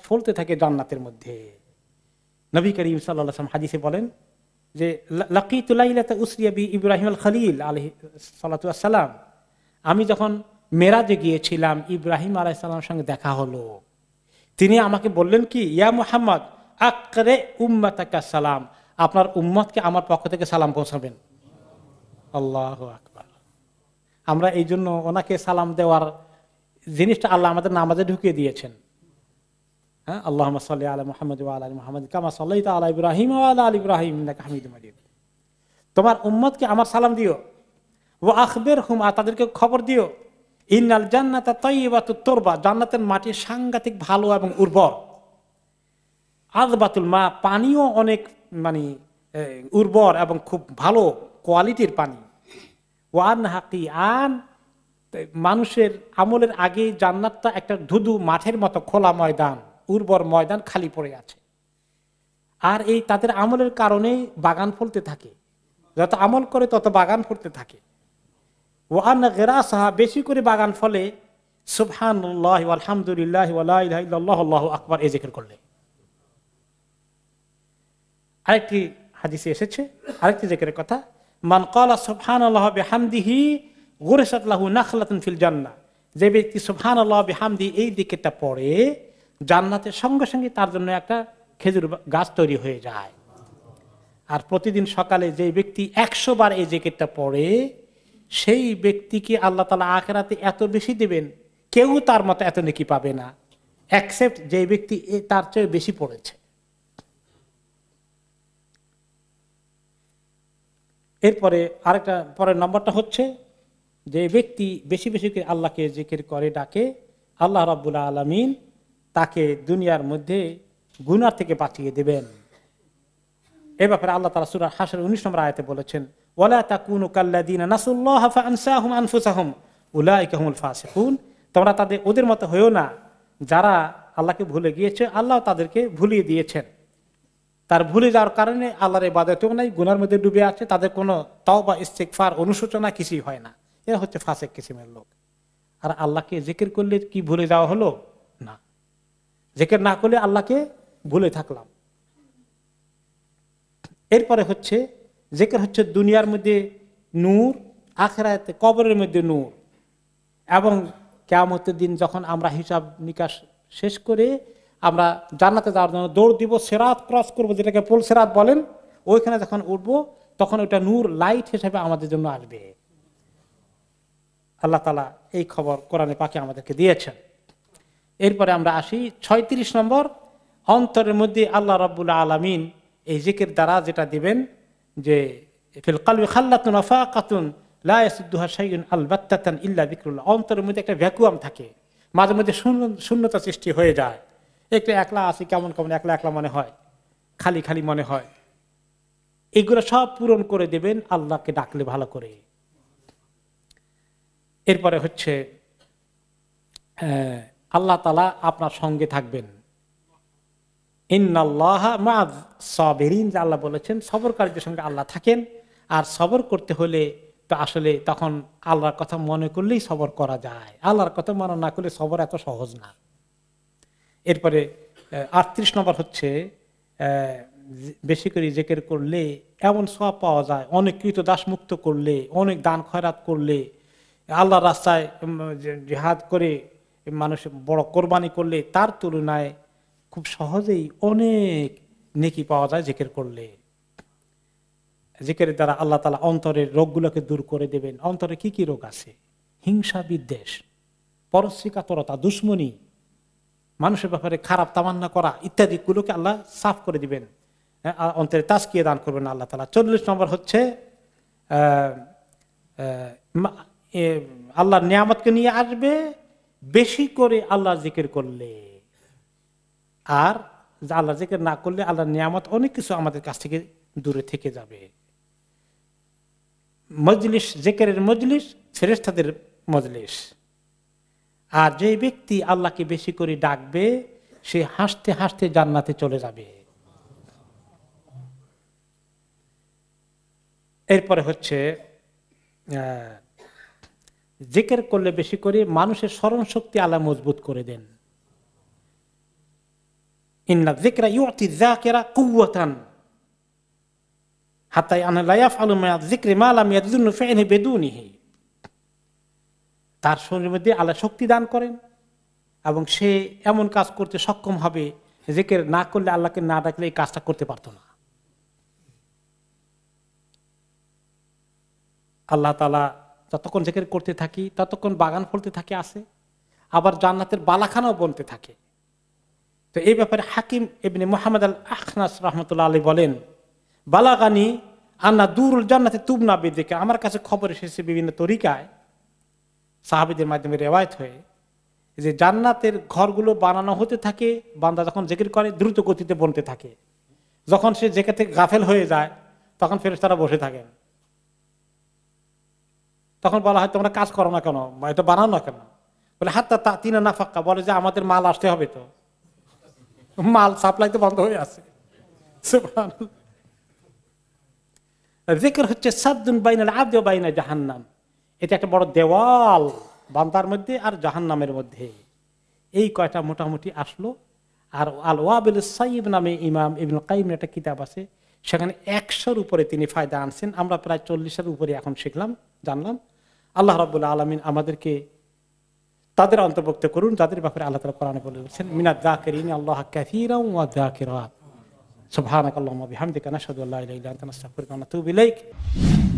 ফলতে থাকে জান্নাতের মধ্যে। নবী করিম সাল্লাল্লাহু আলাইহি ওয়াসাল্লাম হাদিসে বলেন যে লাকিতু লাইলাতা উসরিয়া বি ইব্রাহিম আল খলিল আলাইহিস সালাতু ওয়াস সালাম, আমি যখন মেরাজে গিয়েছিলাম ইব্রাহিম আলাইহিস সালামের সঙ্গে দেখা হলো। তিনি আমাকে বললেন কি, ইয়া মুহাম্মদ আকরে উম্মাতাকা সালাম, আপনার উম্মতকে আমার পক্ষ থেকে সালাম পৌঁছাবেন। আল্লাহু আকবার। আমরা এই জন্য ওনাকে সালাম দেওয়ার জিনিসটা আল্লাহ আমাদের নামাজে ঢুকিয়ে দিয়েছেন। হ্যাঁ, আল্লাহুম্মা সাল্লি আলা মুহাম্মাদ ওয়া আলা আলি মুহাম্মাদ কামা সাল্লাইতা আলা ইব্রাহিম ওয়া আলা আলি ইব্রাহিম ইন্নাকা হামিদুম মাজিদ। তোমার উম্মতকে আমার সালাম দিও। ওয়া আখবিরহুম, তাদেরকে খবর দিও, ইন্নাল জান্নাতা তাইয়্যিবাতুত তুরবা, জান্নাতের মাটি সাংঘাতিক ভালো এবং উর্বর। আযবাতুল মা, পানিও অনেক মানে উর্বর এবং খুব ভালো কোয়ালিটির পানি। ওয়ান হাকিয়ান, মানুষের আমলের আগে জান্নাতটা একটা ধুধু মাঠের মতো খোলা ময়দান, উর্বর ময়দান খালি পড়ে আছে। আর এই তাদের আমলের কারণে বাগান ফলতে থাকে, যত আমল করে তত বাগান ফলতে থাকে। ওয়ান গিরাসাহা, বেশি করে বাগান ফলে সুবহানাল্লাহি ওয়া আলহামদুলিল্লাহি ওয়া লা ইলাহা ইল্লাল্লাহু আল্লাহু আকবার এই জিকির করলে। আরেকটি হাদিসে এসেছে আরেকটি জিকিরের কথা, মান ক্বালা সুবহানাল্লাহি বিহামদিহি গুরসাত লাহু নাখলাতুন ফিল জান্নাহ, যে ব্যক্তি সুবহানাল্লাহি বিহামদি এই জিকিরটা পড়ে জান্নাতের সঙ্গে সঙ্গে তার জন্য একটা খেজুর গাছ তৈরি হয়ে যায়। আর প্রতিদিন সকালে যে ব্যক্তি একশো বার এই জিকিরটা পড়ে সেই ব্যক্তিকে আল্লাহ তাআলা আখিরাতে এত বেশি দিবেন, কেউ তার মতো এত নেকি পাবে না, এক্সেপ্ট যে ব্যক্তি তার চেয়ে বেশি পড়েছে। এরপরে আরেকটা পরের নম্বরটা হচ্ছে, যে ব্যক্তি বেশি বেশি করে আল্লাহকে জিকির করে ডাকে, আল্লাহ রাব্বুল আলামিন তাকে দুনিয়ার মধ্যে গুনাহ থেকে বাঁচিয়ে দেবেন। এ ব্যাপারে আল্লাহ তাআলা সূরা হাশর উনিশ নম্বর আয়াতে বলেছেন, ওয়ালা তাকুনু কাল্লাযিনা নাসুল্লাহা ফাআনসাহুম আনফুসাহুম উলাইকা হুমুল ফাসিকুন, তোমরা তাদের ওদের মতো হয়েও না যারা আল্লাহকে ভুলে গিয়েছে, আল্লাহ তাদেরকে ভুলিয়ে দিয়েছেন। তার ভুলে যাওয়ার কারণে আল্লাহর ইবাদতেও নাই, গুনার মধ্যে ডুবে আছে, তাদের কোনো তাওবা ইস্তিগফার অনুশোচনা কিছুই হয় না। এরা হচ্ছে ফাসিক কিসিমের লোক। আর আল্লাহকে জিকির করলে কি ভুলে যাওয়া হলো? না, জিকির না করলে আল্লাহকে ভুলে থাকলাম। এরপরে হচ্ছে জিকির হচ্ছে দুনিয়ার মধ্যে নূর, আখিরাতে কবরের মধ্যে নূর, এবং কিয়ামতের দিন যখন আমরা হিসাব নিকাশ শেষ করে আমরা জান্নাতে যাওয়ার জন্য দৌড় দিব, সিরাত ক্রস করবো, যেটাকে পুল সিরাত বলেন, ওইখানে যখন উঠবো তখন ওইটা নূর লাইট হিসেবে আমাদের জন্য আসবে। আল্লাহ তাআলা এই খবর কোরআনে পাকে আমাদেরকে দিয়েছেন। এরপরে আমরা আসি ছয়ত্রিশ নম্বর, অন্তরের মধ্যে আল্লাহ রাব্বুল আলামিন এই জিকির দ্বারা যেটা দিবেন, যে ফিল কলবি খাল্লাতুন ওয়া ফাকাতুন লা ইয়াসুদ্দুহা শাইউন আলবাত্তাতান ইল্লা যিকরুল্লাহ, অন্তরের মধ্যে একটা ভ্যাকুয়াম থাকে, মাঝে মধ্যে শূন্যতা সৃষ্টি হয়ে যায়, একটু একলা আছি, কেমন কেমন একলা একলা মনে হয়, খালি খালি মনে হয়। এগুলো সব পূরণ করে দেবেন আল্লাহকে ডাকলে ভালো করে। এরপরে হচ্ছে আল্লাহ তাআলা আপনার সঙ্গে থাকবেন। ইন্নাল্লাহা মা'আস সাবিরিন, যে আল্লাহ বলেছেন সবরকারীদের সঙ্গে আল্লাহ থাকেন। আর সবর করতে হলে তো আসলে তখন আল্লাহর কথা মনে করলেই সবর করা যায়, আল্লাহর কথা মনে না করলে সবর এত সহজ না। এরপরে আটত্রিশ নম্বর হচ্ছে, বেশি করে জিকির করলে এমন সওয়াব পাওয়া যায়, অনেক কৃতদাস মুক্ত করলে, অনেক দান খয়রাত করলে, আল্লাহর রাস্তায় জিহাদ করে মানুষ বড় কোরবানি করলে তার তুলনায় খুব সহজেই অনেক নেকি পাওয়া যায় জিকির করলে। জিকিরের দ্বারা আল্লাহ তাআলা অন্তরের রোগগুলোকে দূর করে দেবেন। অন্তরে কি কি রোগ আছে? হিংসা, বিদ্বেষ, পরশ্রীকাতরতা, দুশ্মনী, মানুষের ব্যাপারে খারাপ তামান্না করা ইত্যাদি গুলোকে আল্লাহ সাফ করে দিবেন, অন্তরে তাজকিয়া দান করবেন আল্লাহ তাআলা। চল্লিশ নম্বর হচ্ছে আল্লাহর নিয়ামতকে নিয়ে আসবে বেশি করে আল্লাহ জিকির করলে। আর আল্লাহ জিকির না করলে আল্লাহর নিয়ামত অনেক কিছু আমাদের কাছ থেকে দূরে থেকে যাবে। মজলিস, জিকিরের মজলিস ফেরেশতাদের মজলিস। আর যে ব্যক্তি আল্লাহকে বেশি করে ডাকবে সে হাসতে হাসতে জান্নাতে চলে যাবে। এরপরে হচ্ছে জিকির করলে বেশি করে মানুষের স্মরণ শক্তি আল্লাহ মজবুত করে দেন। ইন্না যিকরা ইউতি যাকিরা কুওয়াতান হাত্তা আন লা ইয়াফআলু মা যিকরি মা লাম ইয়াযুন্নু ফি'হি বিদুনিহি। তার শরীরের মধ্যে আল্লাহ শক্তি দান করেন এবং সে এমন কাজ করতে সক্ষম হবে জিকির না করলে, আল্লাহকে না ডাকলে এই কাজটা করতে পারতো না। আল্লাহ তাআলা যতক্ষণ জিকির করতে থাকি ততক্ষণ বাগান ফলতে থাকে আসে, আবার জান্নাতের বালাখানাও বনতে থাকে। তো এই ব্যাপারে হাকিম ইবনে মুহাম্মদ আল আখনাস রাহমাতুল্লাহ আলাইহি বলেন, বালাগানি আন্না দুরুল জান্নাতে তুবনা বিযিকর, আমার কাছে খবর এসেছে বিভিন্ন তরিকায় সাহাবীদের মাধ্যমে রিওয়ায়াত হয়ে যে জান্নাতের ঘরগুলো বানানো হতে থাকে, বান্দা যখন জিকির করে দ্রুত গতিতে বনতে থাকে। যখন সে জিকির থেকে গাফেল হয়ে যায় তখন ফেরেশতারা বসে থাকেন। তখন বলা হয় তোমরা কাজ করো না কেন, এটা বানাও না কেন? বলে হাত্তা তাতিনা নাফাক্কা, বলে যে আমাদের মাল আসতে হবে, তো মাল সাপ্লাই তো বন্ধ হয়ে আছে। জিকির হচ্ছে সাদ্দুন বাইনাল আবদি ওয়া বাইনা জাহান্নাম, এটা একটা বড় দেওয়াল বান্দার মধ্যে আর জাহান্নামের মধ্যে। এই কয়টা মোটামুটি আসলো। আর আল ওয়াবিল সাইয়্যিব নামে ইমাম ইবনুল কাইয়িম একটা কিতাব আছে, সেখানে একশোর উপরে তিনি ফায়দা আনছেন। আমরা প্রায় চল্লিশের উপরে এখন শিখলাম, জানলাম। আল্লাহ রাব্বুল আলামিন আমাদেরকে তাদের অন্তর্ভুক্ত করুন যাদের ব্যাপারে আল্লাহ তাআলা কোরআনে বলেছেন, মিনাজ যাকিরিন আল্লাহ কাসীরান ওয়া যাকিরাত। সুবহানাকাল্লাহুম্মা বিহামদিকা নাশহাদু আল্লা ইলাহা ইল্লা আনতা নাস্তাগফিরুকা ওয়া নাতুবু ইলাইক।